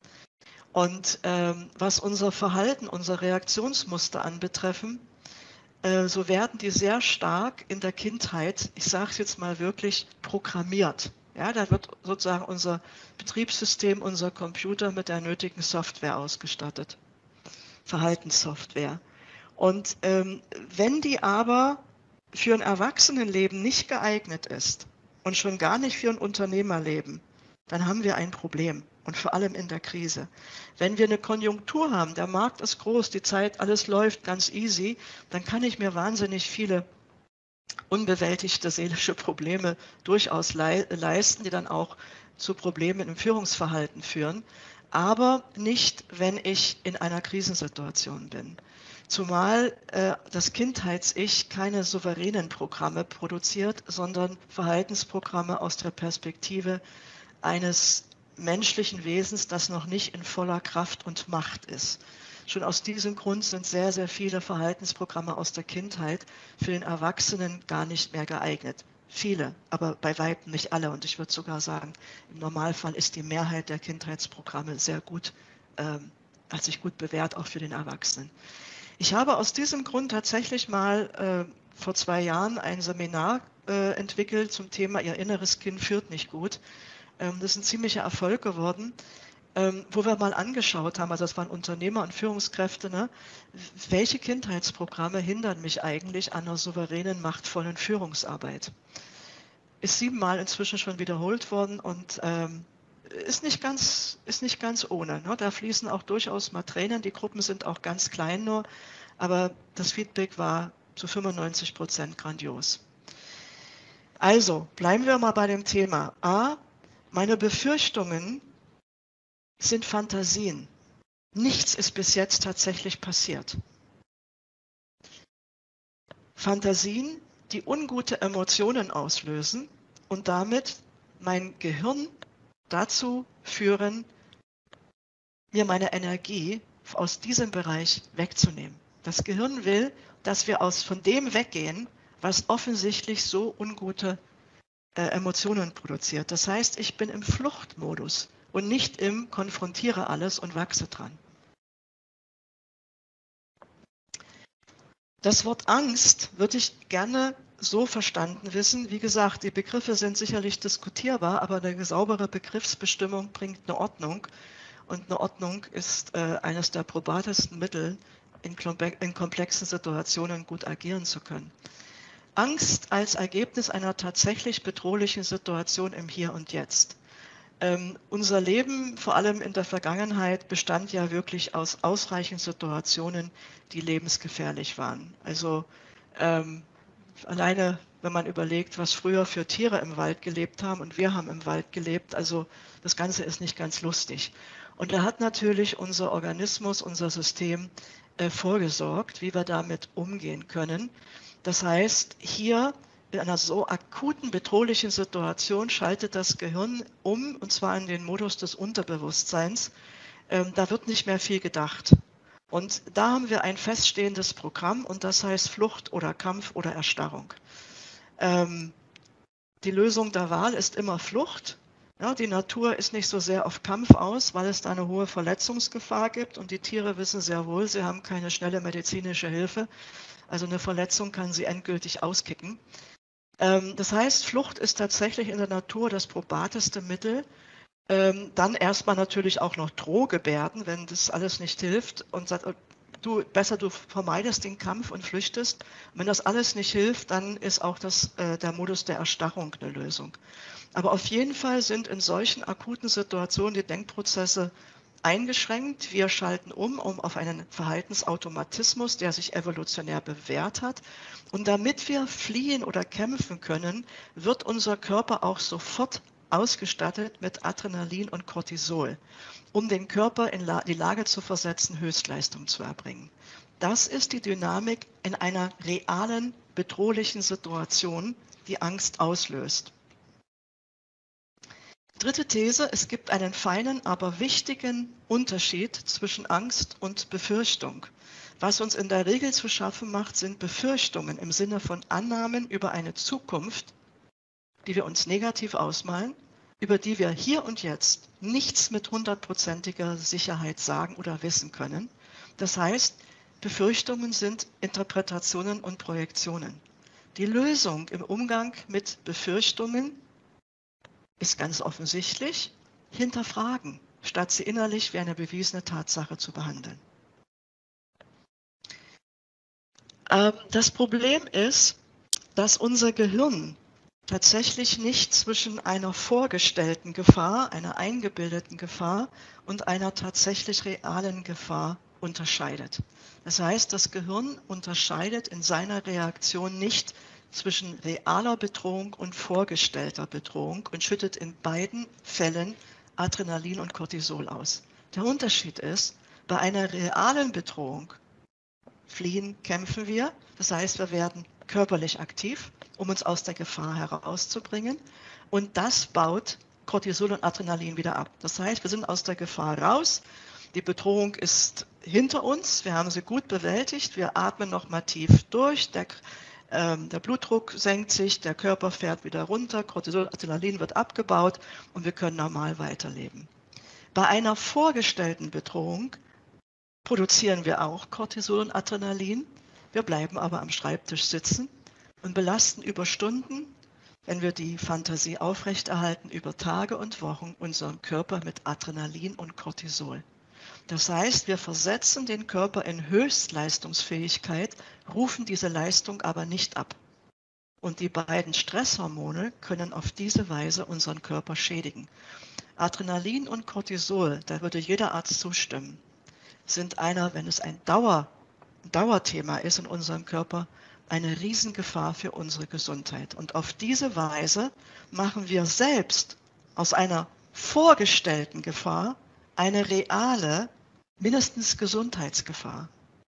Und was unser Verhalten, unser Reaktionsmuster anbetreffen, so werden die sehr stark in der Kindheit, ich sage es jetzt mal wirklich, programmiert. Ja, da wird sozusagen unser Betriebssystem, unser Computer mit der nötigen Software ausgestattet, Verhaltenssoftware. Und wenn die aber für ein Erwachsenenleben nicht geeignet ist und schon gar nicht für ein Unternehmerleben, dann haben wir ein Problem. Und vor allem in der Krise. Wenn wir eine Konjunktur haben, der Markt ist groß, die Zeit, alles läuft ganz easy, dann kann ich mir wahnsinnig viele unbewältigte seelische Probleme durchaus leisten, die dann auch zu Problemen im Führungsverhalten führen, aber nicht, wenn ich in einer Krisensituation bin. Zumal das Kindheits-Ich keine souveränen Programme produziert, sondern Verhaltensprogramme aus der Perspektive eines menschlichen Wesens, das noch nicht in voller Kraft und Macht ist. Schon aus diesem Grund sind sehr, sehr viele Verhaltensprogramme aus der Kindheit für den Erwachsenen gar nicht mehr geeignet. Viele, aber bei weitem nicht alle. Und ich würde sogar sagen, im Normalfall ist die Mehrheit der Kindheitsprogramme sehr gut, hat sich gut bewährt, auch für den Erwachsenen. Ich habe aus diesem Grund tatsächlich mal vor 2 Jahren ein Seminar entwickelt zum Thema Ihr inneres Kind führt nicht gut. Das ist ein ziemlicher Erfolg geworden, wo wir mal angeschaut haben, also das waren Unternehmer und Führungskräfte, ne, welche Kindheitsprogramme hindern mich eigentlich an einer souveränen, machtvollen Führungsarbeit. Ist 7-mal inzwischen schon wiederholt worden und ist nicht ganz ohne. Ne? Da fließen auch durchaus mal Tränen, die Gruppen sind auch ganz klein nur, aber das Feedback war zu 95% grandios. Also, bleiben wir mal bei dem Thema. A, meine Befürchtungen sind Fantasien. Nichts ist bis jetzt tatsächlich passiert. Fantasien, die ungute Emotionen auslösen und damit mein Gehirn dazu führen, mir meine Energie aus diesem Bereich wegzunehmen. Das Gehirn will, dass wir von dem weggehen, was offensichtlich so ungute Emotionen produziert. Das heißt, ich bin im Fluchtmodus und nicht im Konfrontiere alles und wachse dran. Das Wort Angst würde ich gerne so verstanden wissen. Wie gesagt, die Begriffe sind sicherlich diskutierbar, aber eine saubere Begriffsbestimmung bringt eine Ordnung. Und eine Ordnung ist eines der probatesten Mittel, in komplexen Situationen gut agieren zu können. Angst als Ergebnis einer tatsächlich bedrohlichen Situation im Hier und Jetzt. Unser Leben, vor allem in der Vergangenheit, bestand ja wirklich aus ausreichend Situationen, die lebensgefährlich waren. Also alleine, wenn man überlegt, was früher für Tiere im Wald gelebt haben und wir haben im Wald gelebt, also das Ganze ist nicht ganz lustig. Und da hat natürlich unser Organismus, unser System vorgesorgt, wie wir damit umgehen können. Das heißt, hier in einer so akuten, bedrohlichen Situation schaltet das Gehirn um, und zwar in den Modus des Unterbewusstseins. Da wird nicht mehr viel gedacht. Und da haben wir ein feststehendes Programm und das heißt Flucht oder Kampf oder Erstarrung. Die Lösung der Wahl ist immer Flucht. Ja, die Natur ist nicht so sehr auf Kampf aus, weil es da eine hohe Verletzungsgefahr gibt und die Tiere wissen sehr wohl, sie haben keine schnelle medizinische Hilfe. Also eine Verletzung kann sie endgültig auskicken. Das heißt, Flucht ist tatsächlich in der Natur das probateste Mittel. Dann erstmal natürlich auch noch Drohgebärden, wenn das alles nicht hilft und sagt, du vermeidest den Kampf und flüchtest. Wenn das alles nicht hilft, dann ist auch der Modus der Erstarrung eine Lösung. Aber auf jeden Fall sind in solchen akuten Situationen die Denkprozesse eingeschränkt. Wir schalten um auf einen Verhaltensautomatismus, der sich evolutionär bewährt hat. Und damit wir fliehen oder kämpfen können, wird unser Körper auch sofort ausgestattet mit Adrenalin und Cortisol, um den Körper in die Lage zu versetzen, Höchstleistung zu erbringen. Das ist die Dynamik in einer realen, bedrohlichen Situation, die Angst auslöst. Dritte These, es gibt einen feinen, aber wichtigen Unterschied zwischen Angst und Befürchtung. Was uns in der Regel zu schaffen macht, sind Befürchtungen im Sinne von Annahmen über eine Zukunft, die wir uns negativ ausmalen, über die wir hier und jetzt nichts mit 100%iger Sicherheit sagen oder wissen können. Das heißt, Befürchtungen sind Interpretationen und Projektionen. Die Lösung im Umgang mit Befürchtungen ist ganz offensichtlich: hinterfragen, statt sie innerlich wie eine bewiesene Tatsache zu behandeln. Das Problem ist, dass unser Gehirn tatsächlich nicht zwischen einer vorgestellten Gefahr, einer eingebildeten Gefahr und einer tatsächlich realen Gefahr unterscheidet. Das heißt, das Gehirn unterscheidet in seiner Reaktion nicht zwischen realer Bedrohung und vorgestellter Bedrohung und schüttet in beiden Fällen Adrenalin und Cortisol aus. Der Unterschied ist, bei einer realen Bedrohung fliehen, kämpfen wir. Das heißt, wir werden körperlich aktiv, um uns aus der Gefahr herauszubringen. Und das baut Cortisol und Adrenalin wieder ab. Das heißt, wir sind aus der Gefahr raus. Die Bedrohung ist hinter uns. Wir haben sie gut bewältigt. Wir atmen nochmal tief durch. Der Blutdruck senkt sich, der Körper fährt wieder runter, Cortisol, Adrenalin wird abgebaut und wir können normal weiterleben. Bei einer vorgestellten Bedrohung produzieren wir auch Cortisol und Adrenalin. Wir bleiben aber am Schreibtisch sitzen und belasten über Stunden, wenn wir die Fantasie aufrechterhalten, über Tage und Wochen unseren Körper mit Adrenalin und Cortisol. Das heißt, wir versetzen den Körper in Höchstleistungsfähigkeit, rufen diese Leistung aber nicht ab. Und die beiden Stresshormone können auf diese Weise unseren Körper schädigen. Adrenalin und Cortisol, da würde jeder Arzt zustimmen, sind wenn es ein Dauerthema ist in unserem Körper, eine Riesengefahr für unsere Gesundheit. Und auf diese Weise machen wir selbst aus einer vorgestellten Gefahr eine reale, mindestens Gesundheitsgefahr.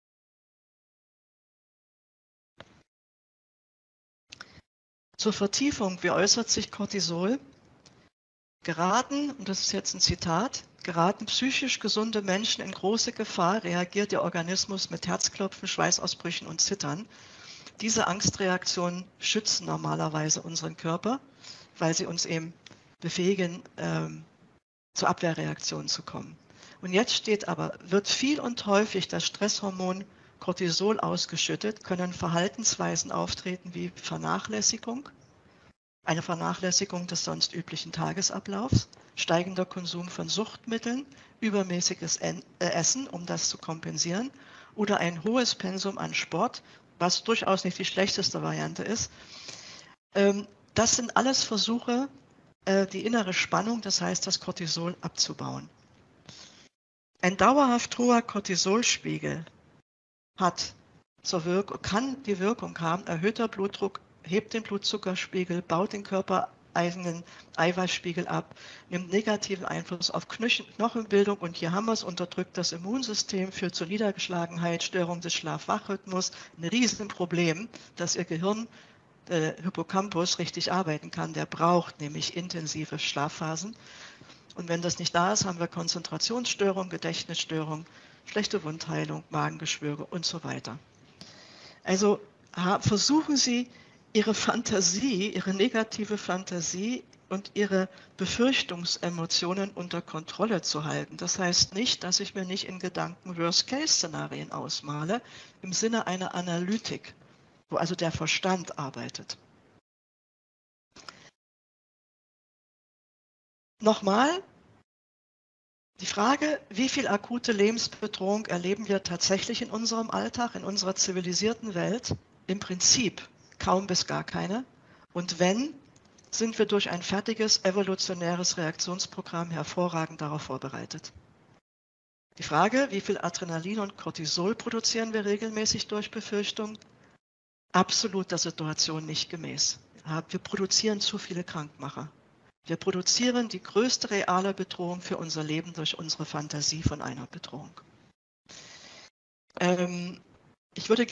Zur Vertiefung, wie äußert sich Cortisol? Und das ist jetzt ein Zitat, geraten psychisch gesunde Menschen in große Gefahr, reagiert der Organismus mit Herzklopfen, Schweißausbrüchen und Zittern. Diese Angstreaktionen schützen normalerweise unseren Körper, weil sie uns eben befähigen, zur Abwehrreaktion zu kommen. Und jetzt wird viel und häufig das Stresshormon Cortisol ausgeschüttet, können Verhaltensweisen auftreten wie Vernachlässigung, eine Vernachlässigung des sonst üblichen Tagesablaufs, steigender Konsum von Suchtmitteln, übermäßiges Essen, um das zu kompensieren, oder ein hohes Pensum an Sport, was durchaus nicht die schlechteste Variante ist. Das sind alles Versuche, die innere Spannung, das heißt das Cortisol, abzubauen. Ein dauerhaft hoher Cortisolspiegel kann die Wirkung haben, erhöhter Blutdruck, hebt den Blutzuckerspiegel, baut den körpereigenen Eiweißspiegel ab, nimmt negativen Einfluss auf Knochenbildung und hier haben wir es, unterdrückt das Immunsystem, führt zu Niedergeschlagenheit, Störung des Schlaf-Wach-Rhythmus, ein Riesenproblem, dass Ihr Gehirn, der Hippocampus, richtig arbeiten kann. Der braucht nämlich intensive Schlafphasen. Und wenn das nicht da ist, haben wir Konzentrationsstörung, Gedächtnisstörung, schlechte Wundheilung, Magengeschwüre und so weiter. Also versuchen Sie, Ihre Fantasie, Ihre negative Fantasie und Ihre Befürchtungsemotionen unter Kontrolle zu halten. Das heißt nicht, dass ich mir nicht in Gedanken Worst-Case-Szenarien ausmale, im Sinne einer Analytik, wo also der Verstand arbeitet. Nochmal die Frage, wie viel akute Lebensbedrohung erleben wir tatsächlich in unserem Alltag, in unserer zivilisierten Welt? Im Prinzip kaum bis gar keine. Und wenn, sind wir durch ein fertiges evolutionäres Reaktionsprogramm hervorragend darauf vorbereitet. Die Frage, wie viel Adrenalin und Cortisol produzieren wir regelmäßig durch Befürchtung? Absolut der Situation nicht gemäß. Wir produzieren zu viele Krankmacher. Wir produzieren die größte reale Bedrohung für unser Leben durch unsere Fantasie von einer Bedrohung. Ich würde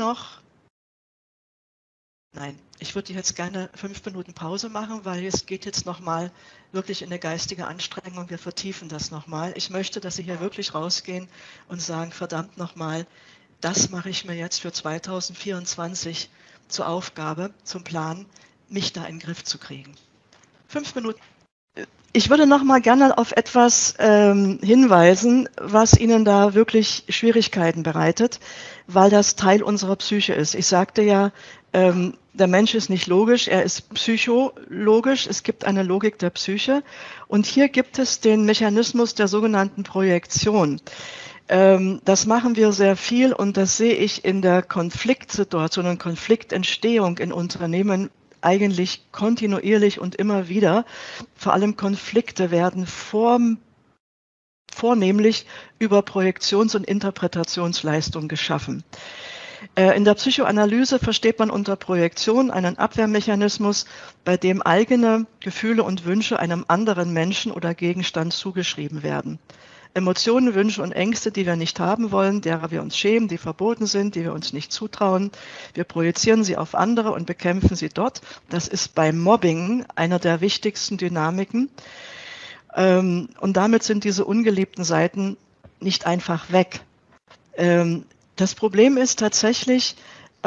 jetzt gerne 5 Minuten Pause machen, weil es geht jetzt nochmal wirklich in eine geistige Anstrengung. Wir vertiefen das nochmal. Ich möchte, dass Sie hier wirklich rausgehen und sagen, verdammt nochmal, das mache ich mir jetzt für 2024 zur Aufgabe, zum Plan, mich da in den Griff zu kriegen. 5 Minuten. Ich würde noch mal gerne auf etwas hinweisen, was Ihnen da wirklich Schwierigkeiten bereitet, weil das Teil unserer Psyche ist. Ich sagte ja, der Mensch ist nicht logisch, er ist psychologisch. Es gibt eine Logik der Psyche. Und hier gibt es den Mechanismus der sogenannten Projektion. Das machen wir sehr viel und das sehe ich in der Konfliktsituation und Konfliktentstehung in Unternehmen eigentlich kontinuierlich und immer wieder. Vor allem Konflikte werden vornehmlich über Projektions- und Interpretationsleistung geschaffen. In der Psychoanalyse versteht man unter Projektion einen Abwehrmechanismus, bei dem eigene Gefühle und Wünsche einem anderen Menschen oder Gegenstand zugeschrieben werden. Emotionen, Wünsche und Ängste, die wir nicht haben wollen, derer wir uns schämen, die verboten sind, die wir uns nicht zutrauen. Wir projizieren sie auf andere und bekämpfen sie dort. Das ist beim Mobbing einer der wichtigsten Dynamiken. Und damit sind diese ungeliebten Seiten nicht einfach weg. Das Problem ist tatsächlich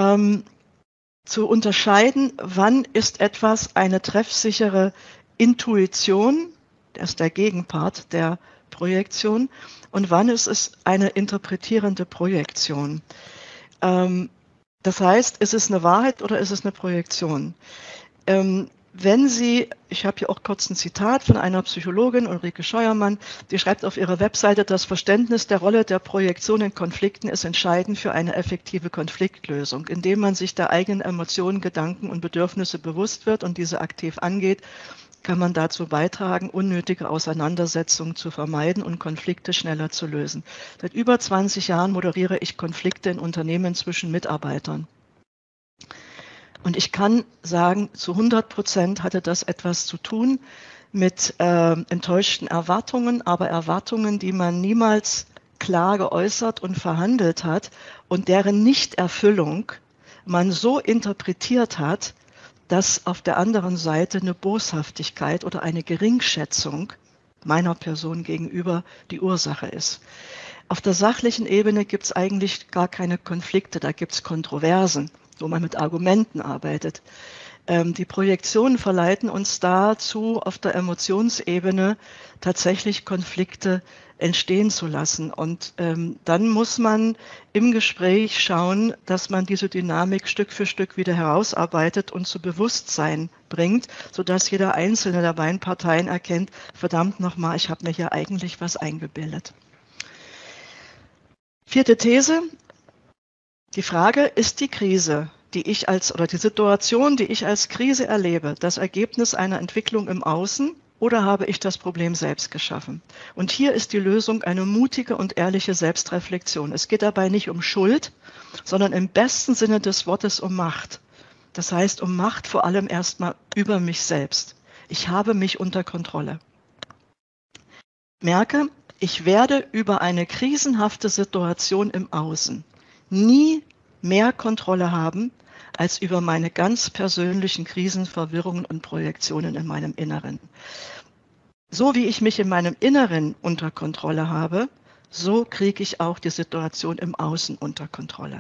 zu unterscheiden, wann ist etwas eine treffsichere Intuition, das ist der Gegenpart der Projektion, und wann ist es eine interpretierende Projektion. Das heißt, ist es eine Wahrheit oder ist es eine Projektion? Wenn Sie, ich habe hier auch kurz ein Zitat von einer Psychologin, Ulrike Scheuermann, die schreibt auf ihrer Webseite, das Verständnis der Rolle der Projektion in Konflikten ist entscheidend für eine effektive Konfliktlösung. Indem man sich der eigenen Emotionen, Gedanken und Bedürfnisse bewusst wird und diese aktiv angeht, kann man dazu beitragen, unnötige Auseinandersetzungen zu vermeiden und Konflikte schneller zu lösen. Seit über 20 Jahren moderiere ich Konflikte in Unternehmen zwischen Mitarbeitern. Und ich kann sagen, zu 100% hatte das etwas zu tun mit enttäuschten Erwartungen, aber Erwartungen, die man niemals klar geäußert und verhandelt hat und deren Nichterfüllung man so interpretiert hat, dass auf der anderen Seite eine Boshaftigkeit oder eine Geringschätzung meiner Person gegenüber die Ursache ist. Auf der sachlichen Ebene gibt es eigentlich gar keine Konflikte, da gibt es Kontroversen, wo man mit Argumenten arbeitet. Die Projektionen verleiten uns dazu, auf der Emotionsebene tatsächlich Konflikte entstehen zu lassen. Und dann muss man im Gespräch schauen, dass man diese Dynamik Stück für Stück wieder herausarbeitet und zu Bewusstsein bringt, sodass jeder einzelne der beiden Parteien erkennt, verdammt nochmal, ich habe mir hier eigentlich was eingebildet. 4. These. Die Frage, ist die Krise, oder die Situation, die ich als Krise erlebe, das Ergebnis einer Entwicklung im Außen oder habe ich das Problem selbst geschaffen? Und hier ist die Lösung eine mutige und ehrliche Selbstreflexion. Es geht dabei nicht um Schuld, sondern im besten Sinne des Wortes um Macht. Das heißt, um Macht vor allem erstmal über mich selbst. Ich habe mich unter Kontrolle. Merke, ich werde über eine krisenhafte Situation im Außen nie mehr Kontrolle haben als über meine ganz persönlichen Krisen, Verwirrungen und Projektionen in meinem Inneren. So wie ich mich in meinem Inneren unter Kontrolle habe, so kriege ich auch die Situation im Außen unter Kontrolle.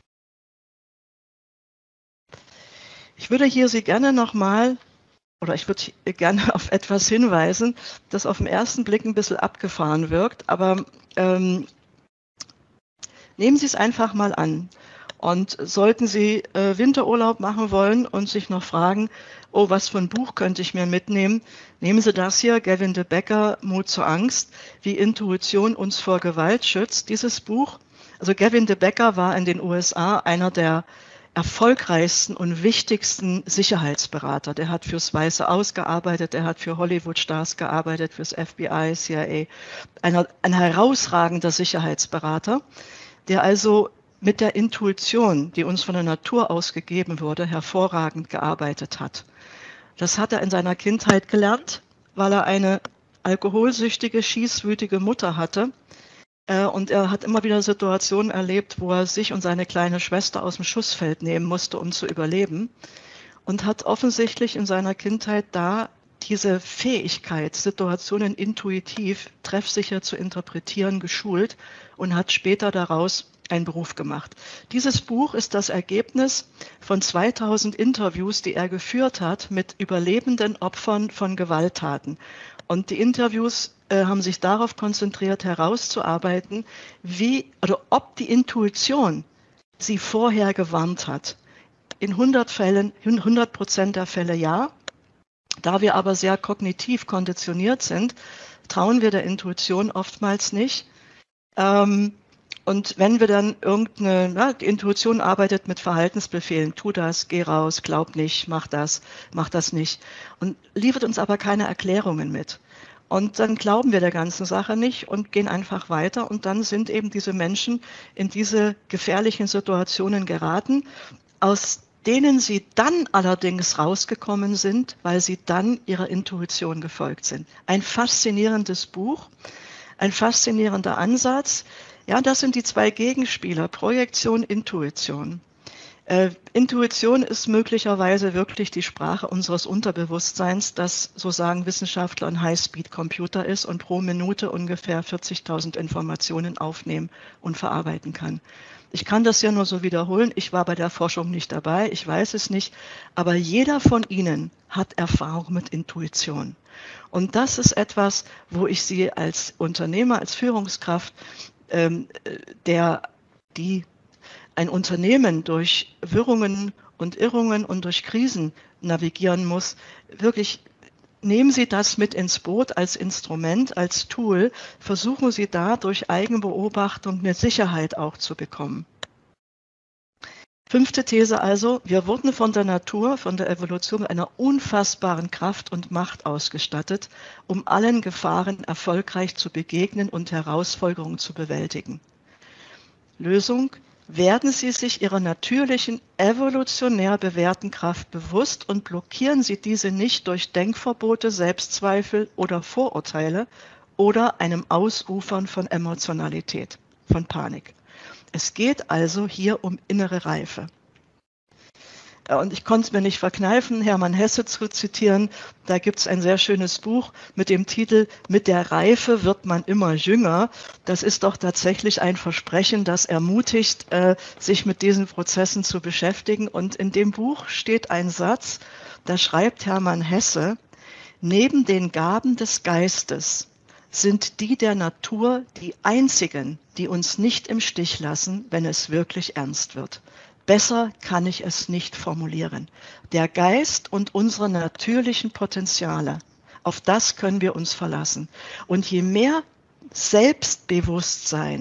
Ich würde hier Sie gerne nochmal, oder ich würde gerne auf etwas hinweisen, das auf den ersten Blick ein bisschen abgefahren wirkt, aber nehmen Sie es einfach mal an. Und sollten Sie Winterurlaub machen wollen und sich noch fragen, oh, was für ein Buch könnte ich mir mitnehmen, nehmen Sie das hier, Gavin de Becker, Mut zur Angst, wie Intuition uns vor Gewalt schützt. Dieses Buch, also Gavin de Becker war in den USA einer der erfolgreichsten und wichtigsten Sicherheitsberater. Der hat fürs Weiße Haus gearbeitet, der hat für Hollywood-Stars gearbeitet, fürs FBI, CIA. Ein herausragender Sicherheitsberater, der also mit der Intuition, die uns von der Natur aus gegeben wurde, hervorragend gearbeitet hat. Das hat er in seiner Kindheit gelernt, weil er eine alkoholsüchtige, schießwütige Mutter hatte. Und er hat immer wieder Situationen erlebt, wo er sich und seine kleine Schwester aus dem Schussfeld nehmen musste, um zu überleben. Und hat offensichtlich in seiner Kindheit da diese Fähigkeit, Situationen intuitiv, treffsicher zu interpretieren, geschult und hat später daraus einen Beruf gemacht. Dieses Buch ist das Ergebnis von 2000 Interviews, die er geführt hat mit überlebenden Opfern von Gewalttaten. Und die Interviews haben sich darauf konzentriert, herauszuarbeiten, ob die Intuition sie vorher gewarnt hat. In 100% der Fälle ja. Da wir aber sehr kognitiv konditioniert sind, trauen wir der Intuition oftmals nicht. Und wenn wir dann die Intuition arbeitet mit Verhaltensbefehlen, tu das, geh raus, glaub nicht, mach das nicht, und liefert uns aber keine Erklärungen mit. Und dann glauben wir der ganzen Sache nicht und gehen einfach weiter, und dann sind eben diese Menschen in diese gefährlichen Situationen geraten, aus denen sie dann allerdings rausgekommen sind, weil sie dann ihrer Intuition gefolgt sind. Ein faszinierendes Buch, ein faszinierender Ansatz. Ja, das sind die zwei Gegenspieler, Projektion, Intuition. Intuition ist möglicherweise wirklich die Sprache unseres Unterbewusstseins, das, so sagen Wissenschaftler, ein High-Speed-Computer ist und pro Minute ungefähr 40.000 Informationen aufnehmen und verarbeiten kann. Ich kann das ja nur so wiederholen, ich war bei der Forschung nicht dabei, ich weiß es nicht, aber jeder von Ihnen hat Erfahrung mit Intuition. Und das ist etwas, wo ich Sie als Unternehmer, als Führungskraft, die ein Unternehmen durch Wirrungen und Irrungen und durch Krisen navigieren muss, wirklich nehmen Sie das mit ins Boot als Instrument, als Tool, versuchen Sie da durch Eigenbeobachtung eine Sicherheit auch zu bekommen. 5. These also, wir wurden von der Natur, von der Evolution mit einer unfassbaren Kraft und Macht ausgestattet, um allen Gefahren erfolgreich zu begegnen und Herausforderungen zu bewältigen. Lösung: Werden Sie sich Ihrer natürlichen, evolutionär bewährten Kraft bewusst und blockieren Sie diese nicht durch Denkverbote, Selbstzweifel oder Vorurteile oder einem Ausufern von Emotionalität, von Panik. Es geht also hier um innere Reife. Und ich konnte es mir nicht verkneifen, Hermann Hesse zu zitieren. Da gibt es ein sehr schönes Buch mit dem Titel "Mit der Reife wird man immer jünger". Das ist doch tatsächlich ein Versprechen, das ermutigt, sich mit diesen Prozessen zu beschäftigen. Und in dem Buch steht ein Satz, da schreibt Hermann Hesse: Neben den Gaben des Geistes sind die der Natur die einzigen, die uns nicht im Stich lassen, wenn es wirklich ernst wird. Besser kann ich es nicht formulieren. Der Geist und unsere natürlichen Potenziale, auf das können wir uns verlassen. Und je mehr Selbstbewusstsein,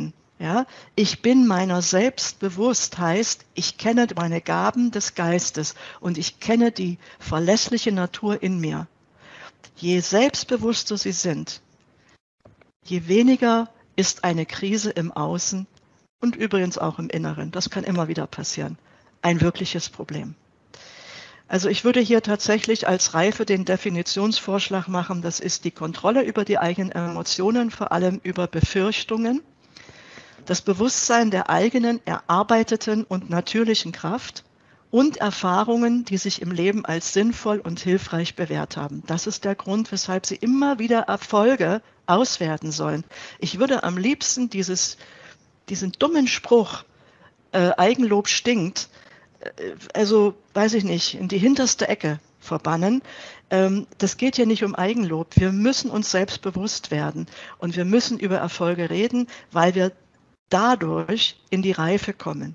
Ja, ich bin meiner selbst bewusst, heißt, ich kenne meine Gaben des Geistes und ich kenne die verlässliche Natur in mir. Je selbstbewusster Sie sind, je weniger ist eine Krise im Außen und übrigens auch im Inneren, das kann immer wieder passieren, ein wirkliches Problem. Also ich würde hier tatsächlich als Reife den Definitionsvorschlag machen, das ist die Kontrolle über die eigenen Emotionen, vor allem über Befürchtungen, das Bewusstsein der eigenen erarbeiteten und natürlichen Kraft und Erfahrungen, die sich im Leben als sinnvoll und hilfreich bewährt haben. Das ist der Grund, weshalb Sie immer wieder Erfolge auswerten sollen. Ich würde am liebsten diesen dummen Spruch, Eigenlob stinkt, also weiß ich nicht, in die hinterste Ecke verbannen. Das geht hier nicht um Eigenlob. Wir müssen uns selbst bewusst werden und wir müssen über Erfolge reden, weil wir dadurch in die Reife kommen.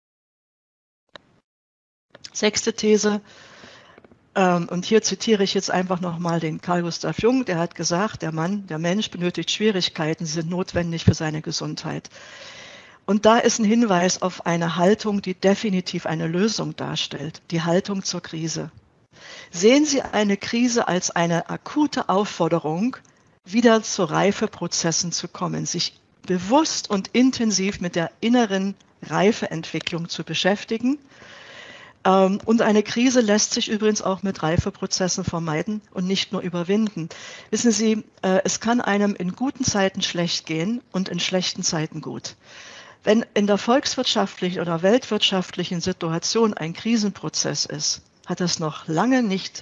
6. These, und hier zitiere ich jetzt einfach nochmal den Carl Gustav Jung, der hat gesagt, der Mensch benötigt Schwierigkeiten, sie sind notwendig für seine Gesundheit. Und da ist ein Hinweis auf eine Haltung, die definitiv eine Lösung darstellt, die Haltung zur Krise. Sehen Sie eine Krise als eine akute Aufforderung, wieder zu Reifeprozessen zu kommen, sich bewusst und intensiv mit der inneren Reifeentwicklung zu beschäftigen. Und eine Krise lässt sich übrigens auch mit Reifeprozessen vermeiden und nicht nur überwinden. Wissen Sie, es kann einem in guten Zeiten schlecht gehen und in schlechten Zeiten gut. Wenn in der volkswirtschaftlichen oder weltwirtschaftlichen Situation ein Krisenprozess ist, heißt das noch lange nicht,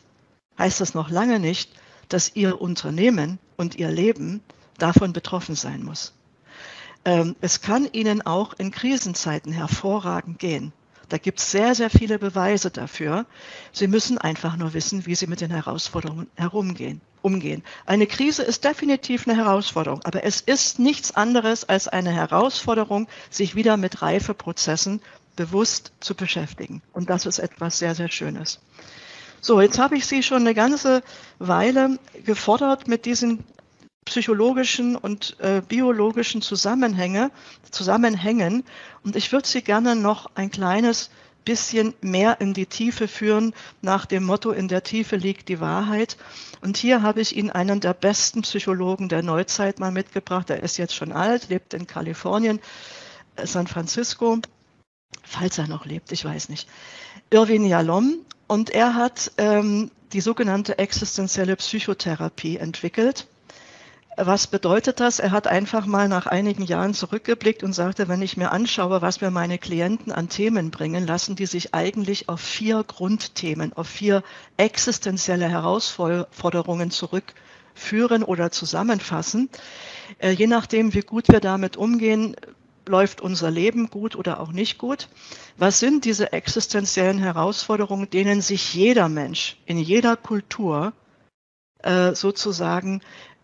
dass Ihr Unternehmen und Ihr Leben davon betroffen sein muss. Es kann Ihnen auch in Krisenzeiten hervorragend gehen. Da gibt es sehr, sehr viele Beweise dafür. Sie müssen einfach nur wissen, wie Sie mit den Herausforderungen umgehen. Eine Krise ist definitiv eine Herausforderung, aber es ist nichts anderes als eine Herausforderung, sich wieder mit Reifeprozessen bewusst zu beschäftigen. Und das ist etwas sehr, sehr Schönes. So, jetzt habe ich Sie schon eine ganze Weile gefordert mit diesen psychologischen und biologischen Zusammenhängen. Und ich würde Sie gerne noch ein kleines bisschen mehr in die Tiefe führen, nach dem Motto, in der Tiefe liegt die Wahrheit. Und hier habe ich Ihnen einen der besten Psychologen der Neuzeit mal mitgebracht. Er ist jetzt schon alt, lebt in Kalifornien, San Francisco, falls er noch lebt, ich weiß nicht. Irwin Yalom. Und er hat die sogenannte existenzielle Psychotherapie entwickelt. Was bedeutet das? Er hat einfach mal nach einigen Jahren zurückgeblickt und sagte, wenn ich mir anschaue, was mir meine Klienten an Themen bringen, lassen die sich eigentlich auf 4 Grundthemen, auf 4 existenzielle Herausforderungen zurückführen oder zusammenfassen. Je nachdem, wie gut wir damit umgehen, läuft unser Leben gut oder auch nicht gut. Was sind diese existenziellen Herausforderungen, denen sich jeder Mensch in jeder Kultur sozusagen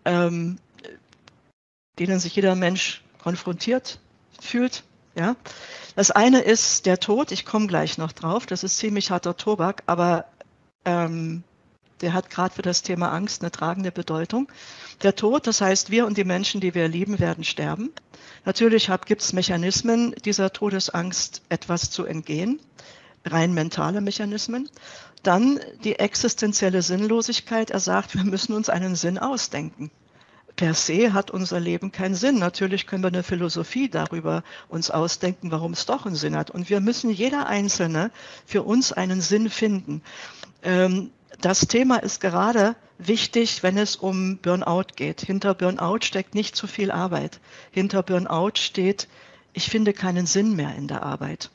denen sich jeder Mensch konfrontiert fühlt. Ja? Das eine ist der Tod, ich komme gleich noch drauf, das ist ziemlich harter Tobak, aber der hat gerade für das Thema Angst eine tragende Bedeutung. Der Tod, das heißt, wir und die Menschen, die wir lieben, werden sterben. Natürlich gibt es Mechanismen, dieser Todesangst etwas zu entgehen, rein mentale Mechanismen. Dann die existenzielle Sinnlosigkeit. Er sagt, wir müssen uns einen Sinn ausdenken. Per se hat unser Leben keinen Sinn. Natürlich können wir eine Philosophie darüber uns ausdenken, warum es doch einen Sinn hat. Und wir müssen jeder Einzelne für uns einen Sinn finden. Das Thema ist gerade wichtig, wenn es um Burnout geht. Hinter Burnout steckt nicht zu viel Arbeit. Hinter Burnout steht, ich finde keinen Sinn mehr in der Arbeit.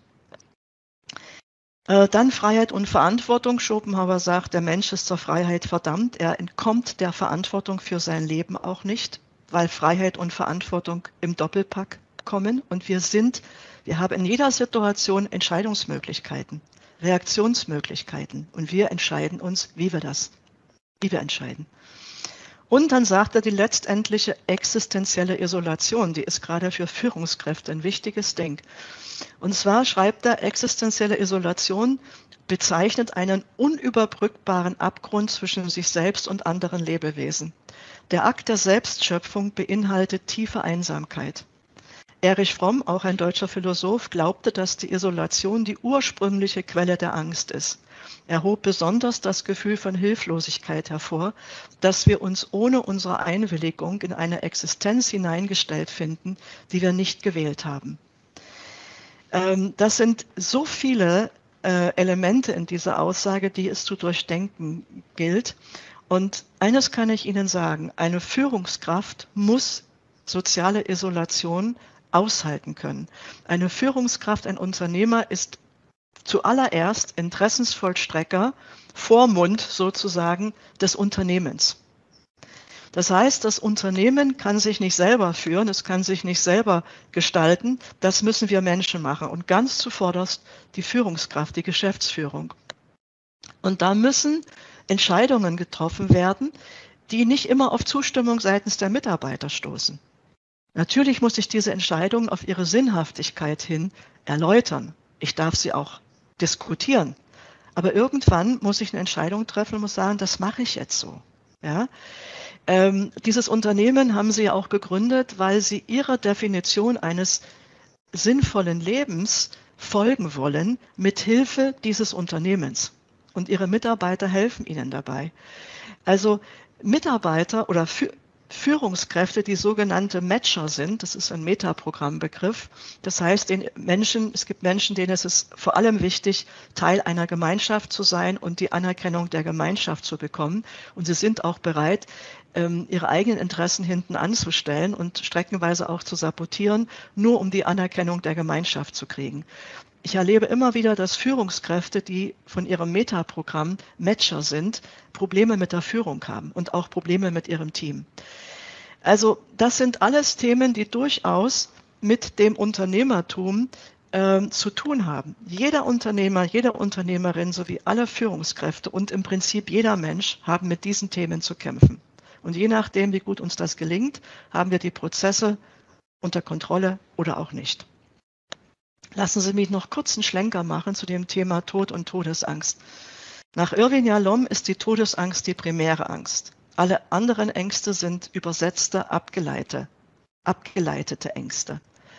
Dann Freiheit und Verantwortung. Schopenhauer sagt, der Mensch ist zur Freiheit verdammt. Er entkommt der Verantwortung für sein Leben auch nicht, weil Freiheit und Verantwortung im Doppelpack kommen. Und wir haben in jeder Situation Entscheidungsmöglichkeiten, Reaktionsmöglichkeiten. Und wir entscheiden uns, wie wir entscheiden. Und dann sagt er, die letztendliche existenzielle Isolation, die ist gerade für Führungskräfte ein wichtiges Ding. Und zwar schreibt er, existenzielle Isolation bezeichnet einen unüberbrückbaren Abgrund zwischen sich selbst und anderen Lebewesen. Der Akt der Selbstschöpfung beinhaltet tiefe Einsamkeit. Erich Fromm, auch ein deutscher Philosoph, glaubte, dass die Isolation die ursprüngliche Quelle der Angst ist. Er hob besonders das Gefühl von Hilflosigkeit hervor, dass wir uns ohne unsere Einwilligung in eine Existenz hineingestellt finden, die wir nicht gewählt haben. Das sind so viele Elemente in dieser Aussage, die es zu durchdenken gilt. Und eines kann ich Ihnen sagen, eine Führungskraft muss soziale Isolation aushalten können. Eine Führungskraft, ein Unternehmer ist zuallererst Interessensvollstrecker, Vormund sozusagen des Unternehmens. Das heißt, das Unternehmen kann sich nicht selber führen, es kann sich nicht selber gestalten, das müssen wir Menschen machen und ganz zuvorderst die Führungskraft, die Geschäftsführung. Und da müssen Entscheidungen getroffen werden, die nicht immer auf Zustimmung seitens der Mitarbeiter stoßen. Natürlich muss ich diese Entscheidungen auf ihre Sinnhaftigkeit hin erläutern. Ich darf sie auch diskutieren. Aber irgendwann muss ich eine Entscheidung treffen und muss sagen, das mache ich jetzt so. Ja? Dieses Unternehmen haben Sie auch gegründet, weil Sie Ihrer Definition eines sinnvollen Lebens folgen wollen, mit Hilfe dieses Unternehmens. Und Ihre Mitarbeiter helfen Ihnen dabei. Also Mitarbeiter oder Führungskräfte, die sogenannte Matcher sind, das ist ein Metaprogrammbegriff. Das heißt, es gibt Menschen, denen ist es vor allem wichtig, Teil einer Gemeinschaft zu sein und die Anerkennung der Gemeinschaft zu bekommen. Und sie sind auch bereit, ihre eigenen Interessen hinten anzustellen und streckenweise auch zu sabotieren, nur um die Anerkennung der Gemeinschaft zu kriegen. Ich erlebe immer wieder, dass Führungskräfte, die von ihrem Metaprogramm Matcher sind, Probleme mit der Führung haben und auch Probleme mit ihrem Team. Also das sind alles Themen, die durchaus mit dem Unternehmertum zu tun haben. Jeder Unternehmer, jede Unternehmerin sowie alle Führungskräfte und im Prinzip jeder Mensch haben mit diesen Themen zu kämpfen. Und je nachdem, wie gut uns das gelingt, haben wir die Prozesse unter Kontrolle oder auch nicht. Lassen Sie mich noch kurz einen Schlenker machen zu dem Thema Tod und Todesangst. Nach Irvin Yalom ist die Todesangst die primäre Angst. Alle anderen Ängste sind übersetzte, abgeleitete Ängste.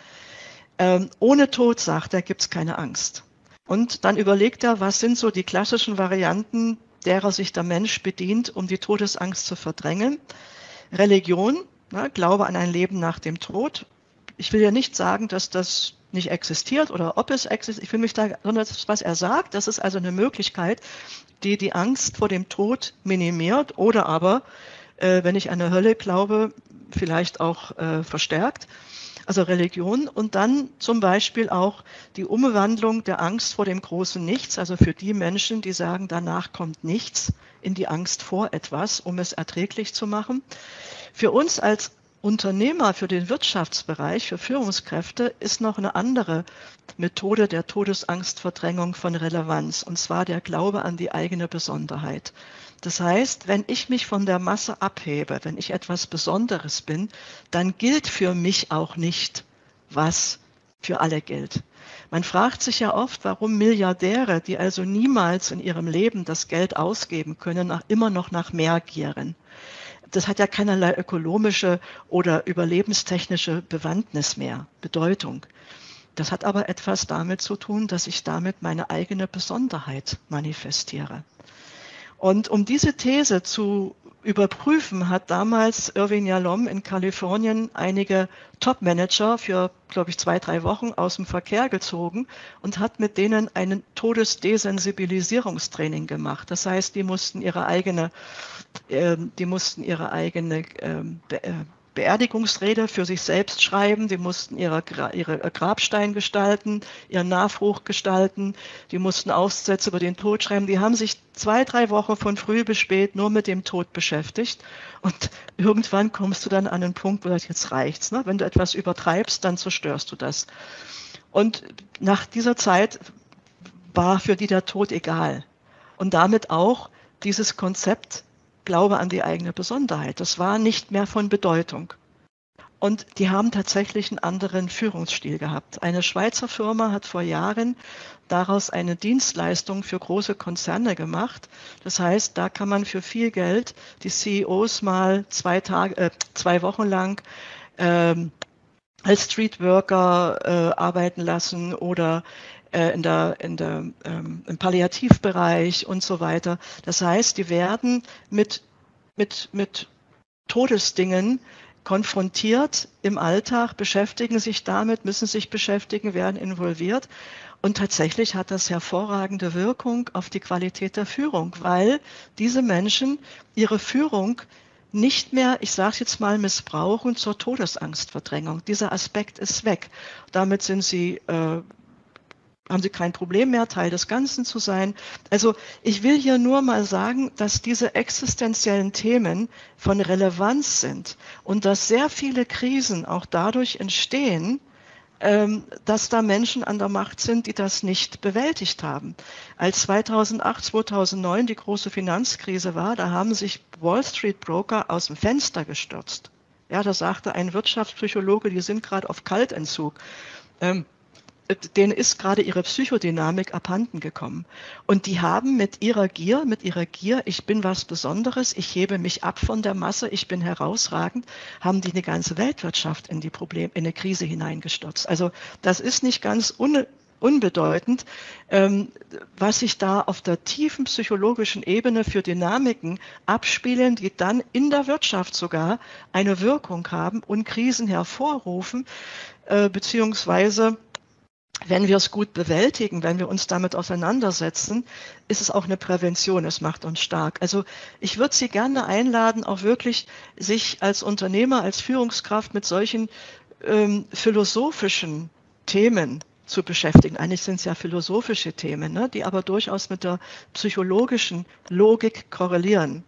Ohne Tod, sagt er, gibt es keine Angst. Und dann überlegt er, was sind so die klassischen Varianten, derer sich der Mensch bedient, um die Todesangst zu verdrängen. Religion, Glaube an ein Leben nach dem Tod. Ich will ja nicht sagen, dass das nicht existiert oder ob es existiert. Ich will mich da, sondern was er sagt, das ist also eine Möglichkeit, die die Angst vor dem Tod minimiert oder aber, wenn ich an eine Hölle glaube, vielleicht auch verstärkt. Also Religion und dann zum Beispiel auch die Umwandlung der Angst vor dem großen Nichts, also für die Menschen, die sagen, danach kommt nichts, in die Angst vor etwas, um es erträglich zu machen. Für uns als Unternehmer, für den Wirtschaftsbereich, für Führungskräfte ist noch eine andere Methode der Todesangstverdrängung von Relevanz, und zwar der Glaube an die eigene Besonderheit. Das heißt, wenn ich mich von der Masse abhebe, wenn ich etwas Besonderes bin, dann gilt für mich auch nicht, was für alle gilt. Man fragt sich ja oft, warum Milliardäre, die also niemals in ihrem Leben das Geld ausgeben können, immer noch nach mehr gieren. Das hat ja keinerlei ökonomische oder überlebenstechnische Bewandtnis mehr, Bedeutung. Das hat aber etwas damit zu tun, dass ich damit meine eigene Besonderheit manifestiere. Und um diese These zu überprüfen, hat damals Irvin Yalom in Kalifornien einige Top-Manager für, glaube ich, 2-3 Wochen aus dem Verkehr gezogen und hat mit denen ein Todesdesensibilisierungstraining gemacht. Das heißt, die mussten ihre eigene Beerdigungsrede für sich selbst schreiben, die mussten ihre Grabstein gestalten, ihren Nachruch gestalten, die mussten Aufsätze über den Tod schreiben. Die haben sich 2-3 Wochen von früh bis spät nur mit dem Tod beschäftigt und irgendwann kommst du dann an einen Punkt, wo das jetzt reicht's. Ne? Wenn du etwas übertreibst, dann zerstörst du das. Und nach dieser Zeit war für die der Tod egal. Und damit auch dieses Konzept Glaube an die eigene Besonderheit. Das war nicht mehr von Bedeutung. Und die haben tatsächlich einen anderen Führungsstil gehabt. Eine Schweizer Firma hat vor Jahren daraus eine Dienstleistung für große Konzerne gemacht. Das heißt, da kann man für viel Geld die CEOs mal 2 Wochen lang als Streetworker arbeiten lassen oder im Palliativbereich und so weiter. Das heißt, die werden mit Todesdingen konfrontiert im Alltag, beschäftigen sich damit, müssen sich beschäftigen, werden involviert. Und tatsächlich hat das hervorragende Wirkung auf die Qualität der Führung, weil diese Menschen ihre Führung nicht mehr, ich sage es jetzt mal, missbrauchen zur Todesangstverdrängung. Dieser Aspekt ist weg. Damit haben sie kein Problem mehr, Teil des Ganzen zu sein. Also ich will hier nur mal sagen, dass diese existenziellen Themen von Relevanz sind und dass sehr viele Krisen auch dadurch entstehen, dass da Menschen an der Macht sind, die das nicht bewältigt haben. Als 2008, 2009 die große Finanzkrise war, da haben sich Wall Street Broker aus dem Fenster gestürzt. Ja, da sagte ein Wirtschaftspsychologe, die sind gerade auf Kaltentzug. Denen ist gerade ihre Psychodynamik abhanden gekommen. Und die haben mit ihrer Gier, ich bin was Besonderes, ich hebe mich ab von der Masse, ich bin herausragend, haben die eine ganze Weltwirtschaft in eine Krise hineingestürzt. Also das ist nicht ganz unbedeutend, was sich da auf der tiefen psychologischen Ebene für Dynamiken abspielen, die dann in der Wirtschaft sogar eine Wirkung haben und Krisen hervorrufen, beziehungsweise wenn wir es gut bewältigen, wenn wir uns damit auseinandersetzen, ist es auch eine Prävention, es macht uns stark. Also ich würde Sie gerne einladen, auch wirklich sich als Unternehmer, als Führungskraft mit solchen philosophischen Themen zu beschäftigen. Eigentlich sind es ja philosophische Themen, ne, die aber durchaus mit der psychologischen Logik korrelieren.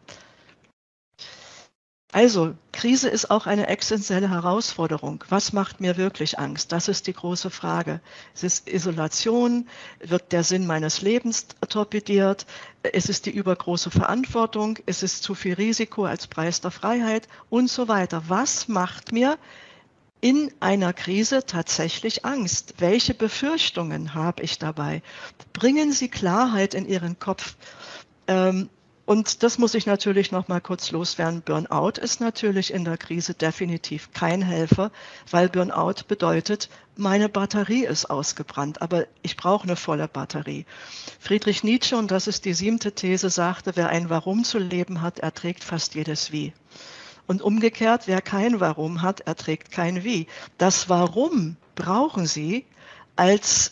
Also, Krise ist auch eine existenzielle Herausforderung. Was macht mir wirklich Angst? Das ist die große Frage. Es ist Isolation, wird der Sinn meines Lebens torpediert, es ist die übergroße Verantwortung, es ist zu viel Risiko als Preis der Freiheit und so weiter. Was macht mir in einer Krise tatsächlich Angst? Welche Befürchtungen habe ich dabei? Bringen Sie Klarheit in Ihren Kopf. Und das muss ich natürlich noch mal kurz loswerden. Burnout ist natürlich in der Krise definitiv kein Helfer, weil Burnout bedeutet, meine Batterie ist ausgebrannt, aber ich brauche eine volle Batterie. Friedrich Nietzsche, und das ist die 7. These, sagte, wer ein Warum zu leben hat, erträgt fast jedes Wie. Und umgekehrt, wer kein Warum hat, erträgt kein Wie. Das Warum brauchen Sie als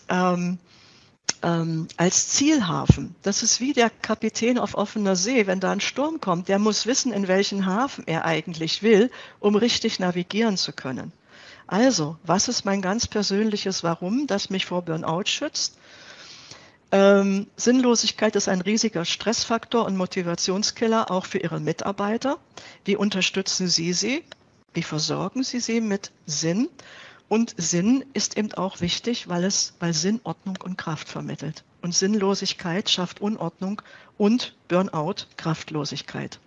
Zielhafen. Das ist wie der Kapitän auf offener See. Wenn da ein Sturm kommt, der muss wissen, in welchen Hafen er eigentlich will, um richtig navigieren zu können. Also, was ist mein ganz persönliches Warum, das mich vor Burnout schützt? Sinnlosigkeit ist ein riesiger Stressfaktor und Motivationskiller auch für Ihre Mitarbeiter. Wie unterstützen Sie sie? Wie versorgen Sie sie mit Sinn? Und Sinn ist eben auch wichtig, weil Sinn Ordnung und Kraft vermittelt. Und Sinnlosigkeit schafft Unordnung und Burnout Kraftlosigkeit.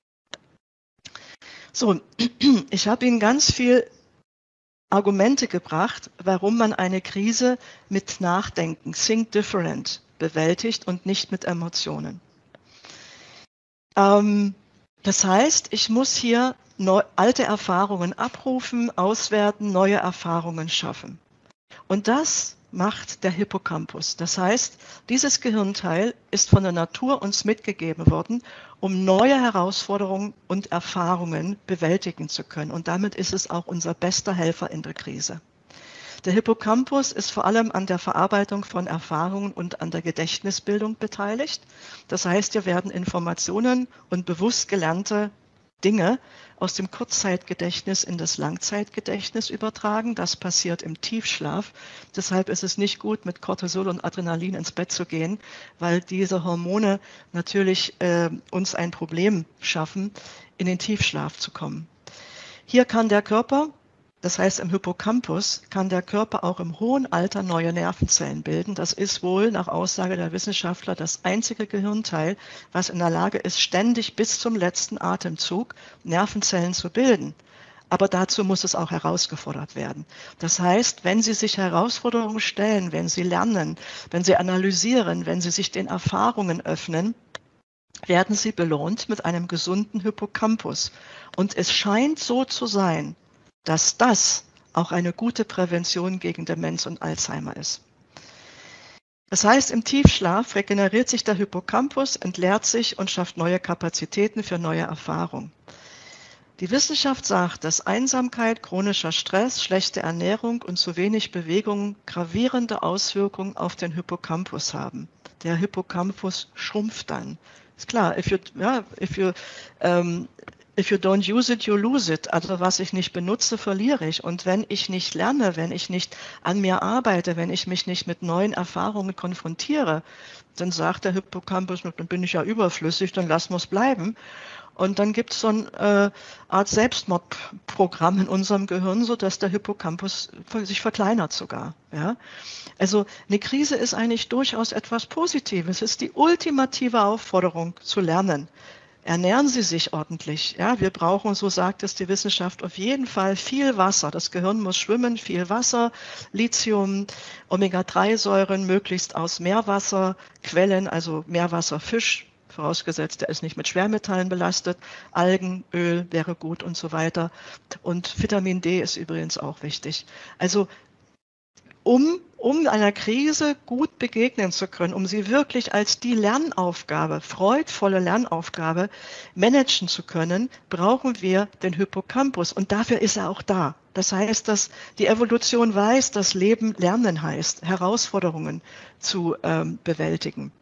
So, ich habe Ihnen ganz viel Argumente gebracht, warum man eine Krise mit Nachdenken, Think Different, bewältigt und nicht mit Emotionen. Das heißt, ich muss hier alte Erfahrungen abrufen, auswerten, neue Erfahrungen schaffen. Und das macht der Hippocampus. Das heißt, dieses Gehirnteil ist von der Natur uns mitgegeben worden, um neue Herausforderungen und Erfahrungen bewältigen zu können. Und damit ist es auch unser bester Helfer in der Krise. Der Hippocampus ist vor allem an der Verarbeitung von Erfahrungen und an der Gedächtnisbildung beteiligt. Das heißt, hier werden Informationen und bewusst gelernte Dinge aus dem Kurzzeitgedächtnis in das Langzeitgedächtnis übertragen. Das passiert im Tiefschlaf. Deshalb ist es nicht gut, mit Cortisol und Adrenalin ins Bett zu gehen, weil diese Hormone natürlich uns ein Problem schaffen, in den Tiefschlaf zu kommen. Hier kann der Körper, das heißt im Hippocampus, kann der Körper auch im hohen Alter neue Nervenzellen bilden. Das ist wohl nach Aussage der Wissenschaftler das einzige Gehirnteil, was in der Lage ist, ständig bis zum letzten Atemzug Nervenzellen zu bilden. Aber dazu muss es auch herausgefordert werden. Das heißt, wenn Sie sich Herausforderungen stellen, wenn Sie lernen, wenn Sie analysieren, wenn Sie sich den Erfahrungen öffnen, werden Sie belohnt mit einem gesunden Hippocampus. Und es scheint so zu sein, dass das auch eine gute Prävention gegen Demenz und Alzheimer ist. Das heißt, im Tiefschlaf regeneriert sich der Hippocampus, entleert sich und schafft neue Kapazitäten für neue Erfahrungen. Die Wissenschaft sagt, dass Einsamkeit, chronischer Stress, schlechte Ernährung und zu wenig Bewegung gravierende Auswirkungen auf den Hippocampus haben. Der Hippocampus schrumpft dann. Ist klar, if you don't use it, you lose it. Also was ich nicht benutze, verliere ich. Und wenn ich nicht lerne, wenn ich nicht an mir arbeite, wenn ich mich nicht mit neuen Erfahrungen konfrontiere, dann sagt der Hippocampus, dann bin ich ja überflüssig, dann lassen wir es bleiben. Und dann gibt es so eine Art Selbstmordprogramm in unserem Gehirn, sodass der Hippocampus sich verkleinert sogar. Ja? Also eine Krise ist eigentlich durchaus etwas Positives. Es ist die ultimative Aufforderung zu lernen. Ernähren Sie sich ordentlich. Ja, wir brauchen, so sagt es die Wissenschaft, auf jeden Fall viel Wasser. Das Gehirn muss schwimmen, viel Wasser, Lithium, Omega-3-Säuren, möglichst aus Meerwasserquellen, also Meerwasserfisch, vorausgesetzt, der ist nicht mit Schwermetallen belastet, Algen, Öl wäre gut und so weiter. Und Vitamin D ist übrigens auch wichtig. Also um einer Krise gut begegnen zu können, um sie wirklich als die Lernaufgabe, freudvolle Lernaufgabe managen zu können, brauchen wir den Hippocampus. Und dafür ist er auch da. Das heißt, dass die Evolution weiß, dass Leben lernen heißt, Herausforderungen zu bewältigen.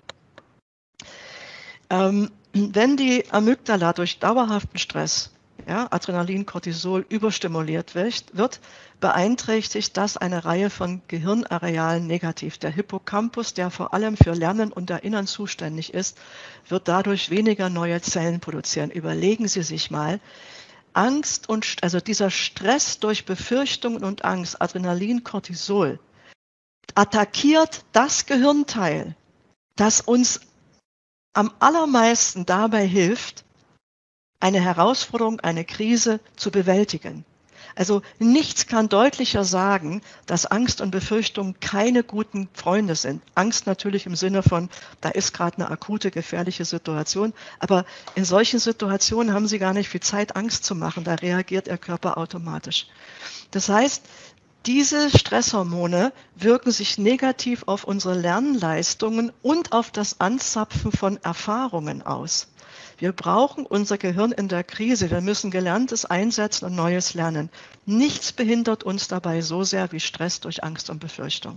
Wenn die Amygdala durch dauerhaften Stress, ja, Adrenalin, Cortisol, überstimuliert wird, beeinträchtigt das eine Reihe von Gehirnarealen negativ. Der Hippocampus, der vor allem für Lernen und Erinnern zuständig ist, wird dadurch weniger neue Zellen produzieren. Überlegen Sie sich mal, Angst also dieser Stress durch Befürchtungen und Angst, Adrenalin, Cortisol, attackiert das Gehirnteil, das uns am allermeisten dabei hilft, eine Herausforderung, eine Krise zu bewältigen. Also nichts kann deutlicher sagen, dass Angst und Befürchtung keine guten Freunde sind. Angst natürlich im Sinne von, da ist gerade eine akute, gefährliche Situation, aber in solchen Situationen haben Sie gar nicht viel Zeit, Angst zu machen, da reagiert Ihr Körper automatisch. Das heißt, diese Stresshormone wirken sich negativ auf unsere Lernleistungen und auf das Anzapfen von Erfahrungen aus. Wir brauchen unser Gehirn in der Krise. Wir müssen Gelerntes einsetzen und Neues lernen. Nichts behindert uns dabei so sehr wie Stress durch Angst und Befürchtung.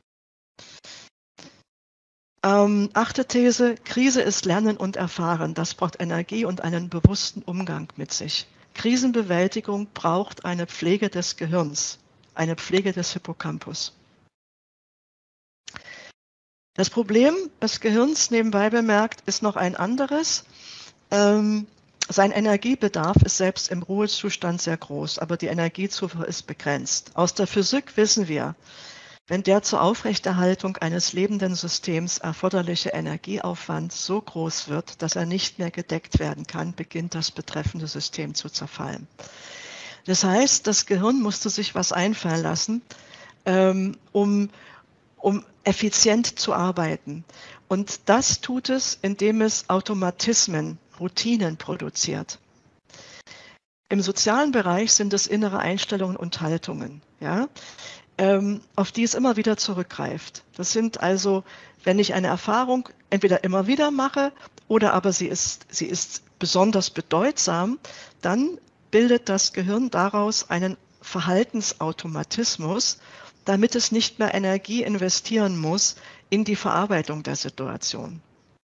8. These, Krise ist Lernen und Erfahren. Das braucht Energie und einen bewussten Umgang mit sich. Krisenbewältigung braucht eine Pflege des Gehirns. Eine Pflege des Hippocampus. Das Problem des Gehirns, nebenbei bemerkt, ist noch ein anderes. Sein Energiebedarf ist selbst im Ruhezustand sehr groß, aber die Energiezufuhr ist begrenzt. Aus der Physik wissen wir, wenn der zur Aufrechterhaltung eines lebenden Systems erforderliche Energieaufwand so groß wird, dass er nicht mehr gedeckt werden kann, beginnt das betreffende System zu zerfallen. Das heißt, das Gehirn musste sich was einfallen lassen, um effizient zu arbeiten. Und das tut es, indem es Automatismen, Routinen produziert. Im sozialen Bereich sind es innere Einstellungen und Haltungen, ja, auf die es immer wieder zurückgreift. Das sind also, wenn ich eine Erfahrung entweder immer wieder mache oder aber sie ist besonders bedeutsam, dann bildet das Gehirn daraus einen Verhaltensautomatismus, damit es nicht mehr Energie investieren muss in die Verarbeitung der Situation.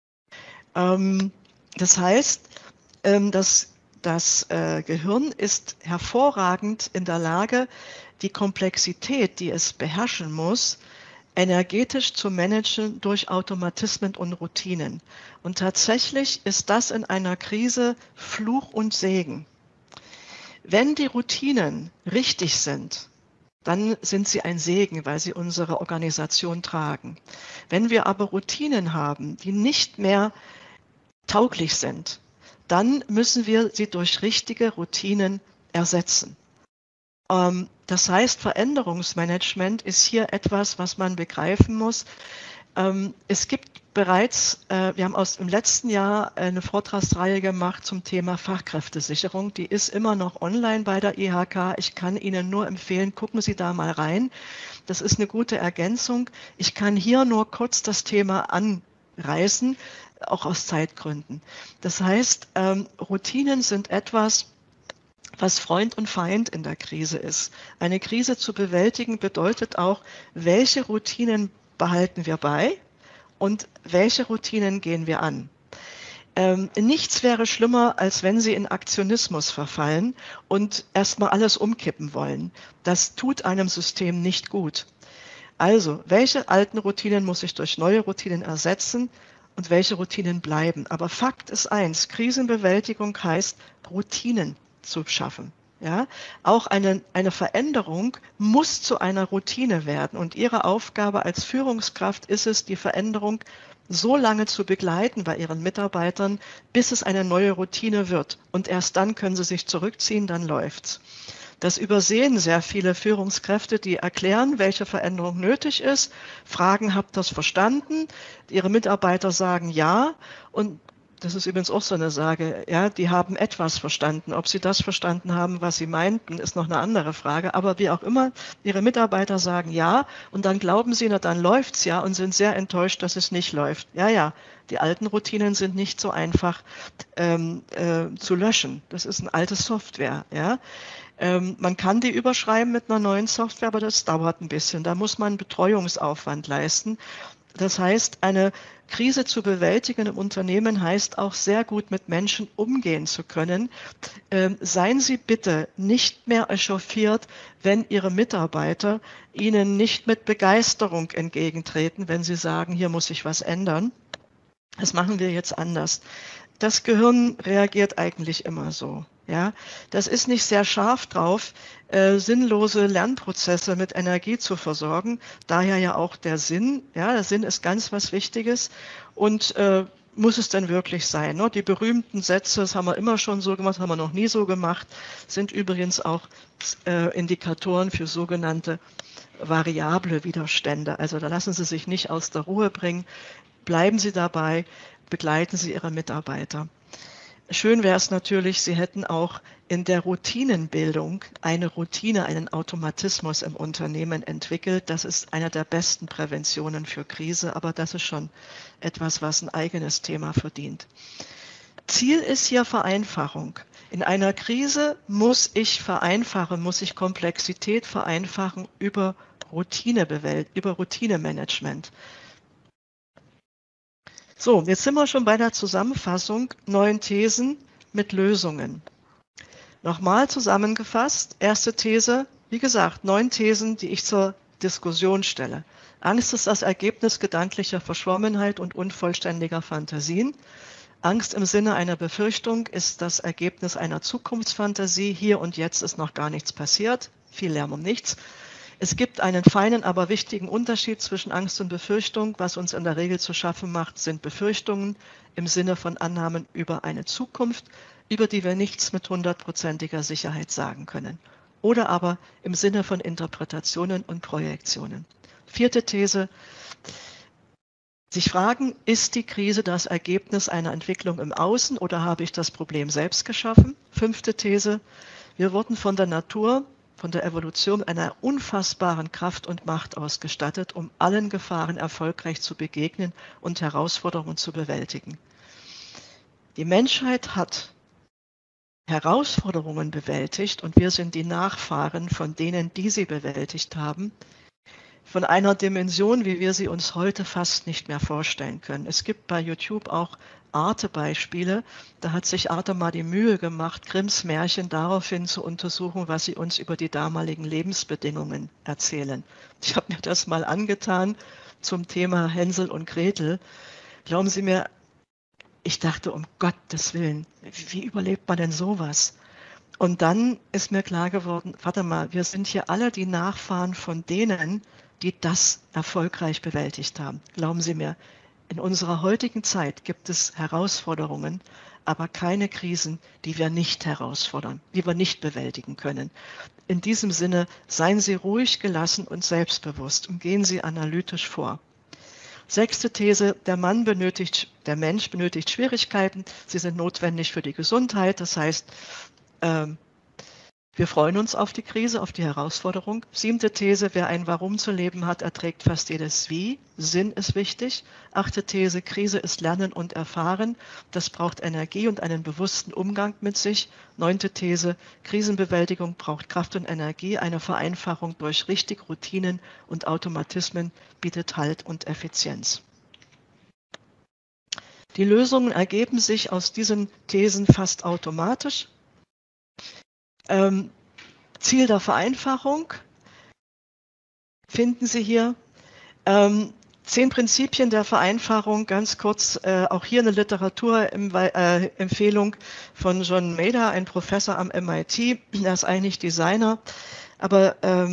Das heißt, das Gehirn ist hervorragend in der Lage, die Komplexität, die es beherrschen muss, energetisch zu managen durch Automatismen und Routinen. Und tatsächlich ist das in einer Krise Fluch und Segen. Wenn die Routinen richtig sind, dann sind sie ein Segen, weil sie unsere Organisation tragen. Wenn wir aber Routinen haben, die nicht mehr tauglich sind, dann müssen wir sie durch richtige Routinen ersetzen. Das heißt, Veränderungsmanagement ist hier etwas, was man begreifen muss. Es gibt bereits, wir haben im letzten Jahr eine Vortragsreihe gemacht zum Thema Fachkräftesicherung. Die ist immer noch online bei der IHK. Ich kann Ihnen nur empfehlen, gucken Sie da mal rein. Das ist eine gute Ergänzung. Ich kann hier nur kurz das Thema anreißen, auch aus Zeitgründen. Das heißt, Routinen sind etwas, was Freund und Feind in der Krise ist. Eine Krise zu bewältigen bedeutet auch, welche Routinen behalten wir bei und welche Routinen gehen wir an. Nichts wäre schlimmer, als wenn Sie in Aktionismus verfallen und erstmal alles umkippen wollen. Das tut einem System nicht gut. Also, welche alten Routinen muss ich durch neue Routinen ersetzen und welche Routinen bleiben? Aber Fakt ist eins, Krisenbewältigung heißt, Routinen zu schaffen. Ja? Auch eine Veränderung muss zu einer Routine werden. Und Ihre Aufgabe als Führungskraft ist es, die Veränderung so lange zu begleiten bei Ihren Mitarbeitern, bis es eine neue Routine wird. Und erst dann können Sie sich zurückziehen, dann läuft's. Das übersehen sehr viele Führungskräfte, die erklären, welche Veränderung nötig ist, fragen, habt ihr das verstanden? Ihre Mitarbeiter sagen ja und das ist übrigens auch so eine Sage, ja, die haben etwas verstanden. Ob sie das verstanden haben, was sie meinten, ist noch eine andere Frage. Aber wie auch immer, ihre Mitarbeiter sagen ja und dann glauben sie, na dann läuft's ja und sind sehr enttäuscht, dass es nicht läuft. Ja, ja, die alten Routinen sind nicht so einfach zu löschen. Das ist eine alte Software, ja. Man kann die überschreiben mit einer neuen Software, aber das dauert ein bisschen. Da muss man Betreuungsaufwand leisten. Das heißt, eine Krise zu bewältigen im Unternehmen heißt auch sehr gut mit Menschen umgehen zu können. Seien Sie bitte nicht mehr echauffiert, wenn Ihre Mitarbeiter Ihnen nicht mit Begeisterung entgegentreten, wenn Sie sagen, hier muss sich was ändern. Das machen wir jetzt anders. Das Gehirn reagiert eigentlich immer so. Ja, das ist nicht sehr scharf drauf, sinnlose Lernprozesse mit Energie zu versorgen. Daher ja auch der Sinn. Ja, der Sinn ist ganz was Wichtiges. Und muss es denn wirklich sein? Ne? Die berühmten Sätze, das haben wir immer schon so gemacht, haben wir noch nie so gemacht, sind übrigens auch Indikatoren für sogenannte variable Widerstände. Also da lassen Sie sich nicht aus der Ruhe bringen. Bleiben Sie dabei, begleiten Sie Ihre Mitarbeiter. Schön wäre es natürlich, Sie hätten auch in der Routinenbildung eine Routine, einen Automatismus im Unternehmen entwickelt. Das ist eine der besten Präventionen für Krise, aber das ist schon etwas, was ein eigenes Thema verdient. Ziel ist hier Vereinfachung. In einer Krise muss ich vereinfachen, muss ich Komplexität vereinfachen über Routinemanagement. So, jetzt sind wir schon bei der Zusammenfassung, 9 Thesen mit Lösungen. Nochmal zusammengefasst, erste These, wie gesagt, 9 Thesen, die ich zur Diskussion stelle. Angst ist das Ergebnis gedanklicher Verschwommenheit und unvollständiger Fantasien. Angst im Sinne einer Befürchtung ist das Ergebnis einer Zukunftsfantasie. Hier und jetzt ist noch gar nichts passiert, viel Lärm um nichts. Es gibt einen feinen, aber wichtigen Unterschied zwischen Angst und Befürchtung. Was uns in der Regel zu schaffen macht, sind Befürchtungen im Sinne von Annahmen über eine Zukunft, über die wir nichts mit 100%iger Sicherheit sagen können. Oder aber im Sinne von Interpretationen und Projektionen. Vierte These. Sich fragen, ist die Krise das Ergebnis einer Entwicklung im Außen oder habe ich das Problem selbst geschaffen? Fünfte These. Wir wurden von der Natur, von der Evolution einer unfassbaren Kraft und Macht ausgestattet, um allen Gefahren erfolgreich zu begegnen und Herausforderungen zu bewältigen. Die Menschheit hat Herausforderungen bewältigt und wir sind die Nachfahren von denen, die sie bewältigt haben, von einer Dimension, wie wir sie uns heute fast nicht mehr vorstellen können. Es gibt bei YouTube auch Arte-Beispiele. Da hat sich Arte mal die Mühe gemacht, Grimms Märchen daraufhin zu untersuchen, was sie uns über die damaligen Lebensbedingungen erzählen. Ich habe mir das mal angetan zum Thema Hänsel und Gretel. Glauben Sie mir, ich dachte, um Gottes Willen, wie überlebt man denn sowas? Und dann ist mir klar geworden, warte mal, wir sind hier alle die Nachfahren von denen, die das erfolgreich bewältigt haben. Glauben Sie mir, in unserer heutigen Zeit gibt es Herausforderungen, aber keine Krisen, die wir nicht herausfordern, die wir nicht bewältigen können. In diesem Sinne, seien Sie ruhig, gelassen und selbstbewusst und gehen Sie analytisch vor. 6. These, der Mensch benötigt Schwierigkeiten, sie sind notwendig für die Gesundheit. Das heißt, wir freuen uns auf die Krise, auf die Herausforderung. 7. These, wer ein Warum zu leben hat, erträgt fast jedes Wie. Sinn ist wichtig. 8. These, Krise ist Lernen und Erfahren. Das braucht Energie und einen bewussten Umgang mit sich. 9. These, Krisenbewältigung braucht Kraft und Energie. Eine Vereinfachung durch richtige Routinen und Automatismen bietet Halt und Effizienz. Die Lösungen ergeben sich aus diesen Thesen fast automatisch. Ziel der Vereinfachung finden Sie hier. 10 Prinzipien der Vereinfachung, ganz kurz, auch hier eine Literaturempfehlung von John Maeder, ein Professor am MIT. Er ist eigentlich Designer, aber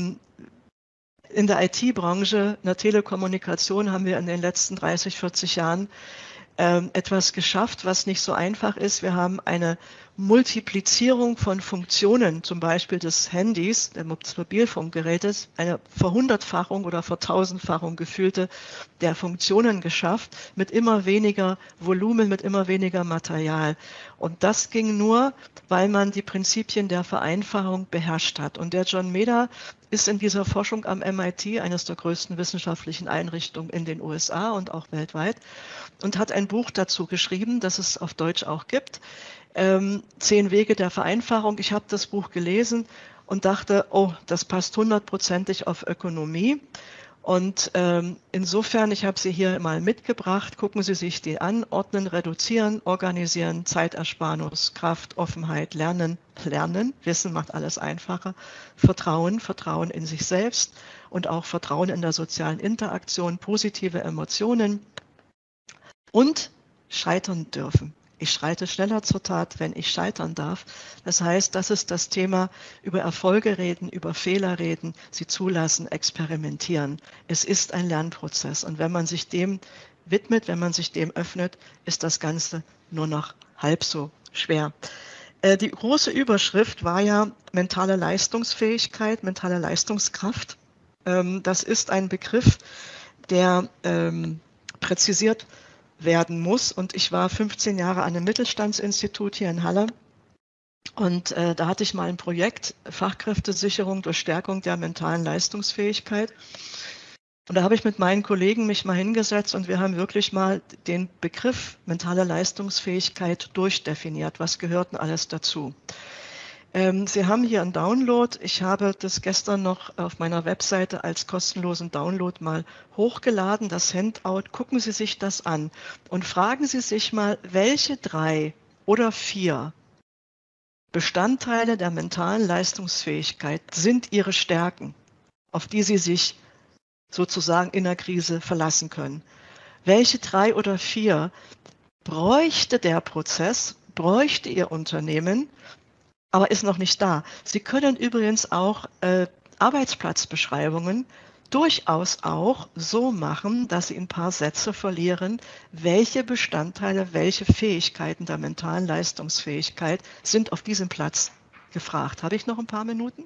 in der IT-Branche, in der Telekommunikation haben wir in den letzten 30, 40 Jahren etwas geschafft, was nicht so einfach ist. Wir haben eine Multiplizierung von Funktionen, zum Beispiel des Handys, des Mobilfunkgerätes, eine Verhundertfachung oder Vertausendfachung gefühlte der Funktionen geschafft, mit immer weniger Volumen, mit immer weniger Material. Und das ging nur, weil man die Prinzipien der Vereinfachung beherrscht hat. Und der John Maeder ist in dieser Forschung am MIT, eines der größten wissenschaftlichen Einrichtungen in den USA und auch weltweit, und hat ein Buch dazu geschrieben, das es auf Deutsch auch gibt, 10 Wege der Vereinfachung. Ich habe das Buch gelesen und dachte, oh, das passt 100%ig auf Ökonomie. Und insofern, ich habe sie hier mal mitgebracht, gucken Sie sich die an: Ordnen, reduzieren, organisieren, Zeitersparnis, Kraft, Offenheit, Lernen, Wissen macht alles einfacher, Vertrauen in sich selbst und auch Vertrauen in der sozialen Interaktion, positive Emotionen und scheitern dürfen. Ich schreite schneller zur Tat, wenn ich scheitern darf. Das heißt, das ist das Thema: über Erfolge reden, über Fehler reden, sie zulassen, experimentieren. Es ist ein Lernprozess und wenn man sich dem widmet, wenn man sich dem öffnet, ist das Ganze nur noch halb so schwer. Die große Überschrift war ja mentale Leistungsfähigkeit, mentale Leistungskraft. Das ist ein Begriff, der präzisiert werden muss. Und ich war 15 Jahre an einem Mittelstandsinstitut hier in Halle. Und da hatte ich mal ein Projekt, Fachkräftesicherung durch Stärkung der mentalen Leistungsfähigkeit. Und da habe ich mit meinen Kollegen mich mal hingesetzt und wir haben wirklich mal den Begriff mentale Leistungsfähigkeit durchdefiniert. Was gehört denn alles dazu? Sie haben hier einen Download. Ich habe das gestern noch auf meiner Webseite als kostenlosen Download mal hochgeladen, das Handout. Gucken Sie sich das an und fragen Sie sich mal, welche 3 oder 4 Bestandteile der mentalen Leistungsfähigkeit sind Ihre Stärken, auf die Sie sich sozusagen in der Krise verlassen können. Welche 3 oder 4 bräuchte der Prozess, bräuchte Ihr Unternehmen, aber ist noch nicht da. Sie können übrigens auch Arbeitsplatzbeschreibungen durchaus auch so machen, dass Sie ein paar Sätze verlieren, welche Bestandteile, welche Fähigkeiten der mentalen Leistungsfähigkeit sind auf diesem Platz gefragt. Habe ich noch ein paar Minuten?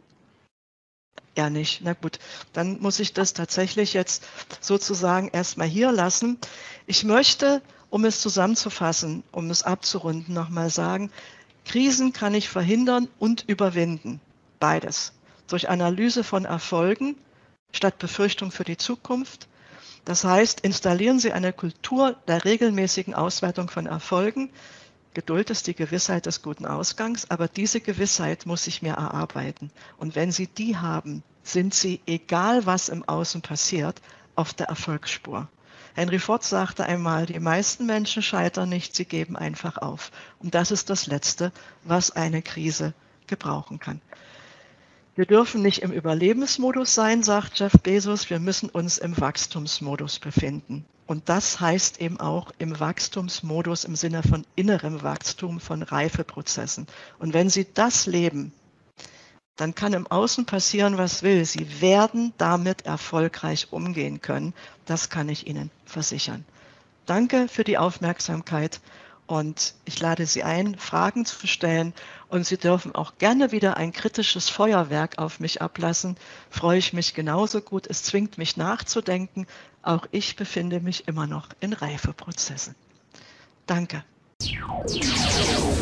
Ja, nicht. Na gut, dann muss ich das tatsächlich jetzt sozusagen erstmal hier lassen. Ich möchte, um es zusammenzufassen, um es abzurunden, nochmal sagen: Krisen kann ich verhindern und überwinden. Beides. Durch Analyse von Erfolgen statt Befürchtung für die Zukunft. Das heißt, installieren Sie eine Kultur der regelmäßigen Auswertung von Erfolgen. Geduld ist die Gewissheit des guten Ausgangs, aber diese Gewissheit muss ich mir erarbeiten. Und wenn Sie die haben, sind Sie, egal was im Außen passiert, auf der Erfolgsspur. Henry Ford sagte einmal, die meisten Menschen scheitern nicht, sie geben einfach auf. Und das ist das Letzte, was eine Krise gebrauchen kann. Wir dürfen nicht im Überlebensmodus sein, sagt Jeff Bezos, wir müssen uns im Wachstumsmodus befinden. Und das heißt eben auch im Wachstumsmodus im Sinne von innerem Wachstum, von Reifeprozessen. Und wenn Sie das leben, dann kann im Außen passieren, was will. Sie werden damit erfolgreich umgehen können. Das kann ich Ihnen versichern. Danke für die Aufmerksamkeit Und ich lade Sie ein, Fragen zu stellen, und Sie dürfen auch gerne wieder ein kritisches Feuerwerk auf mich ablassen. Freue ich mich genauso gut. Es zwingt mich nachzudenken. Auch ich befinde mich immer noch in Reifeprozessen. Danke.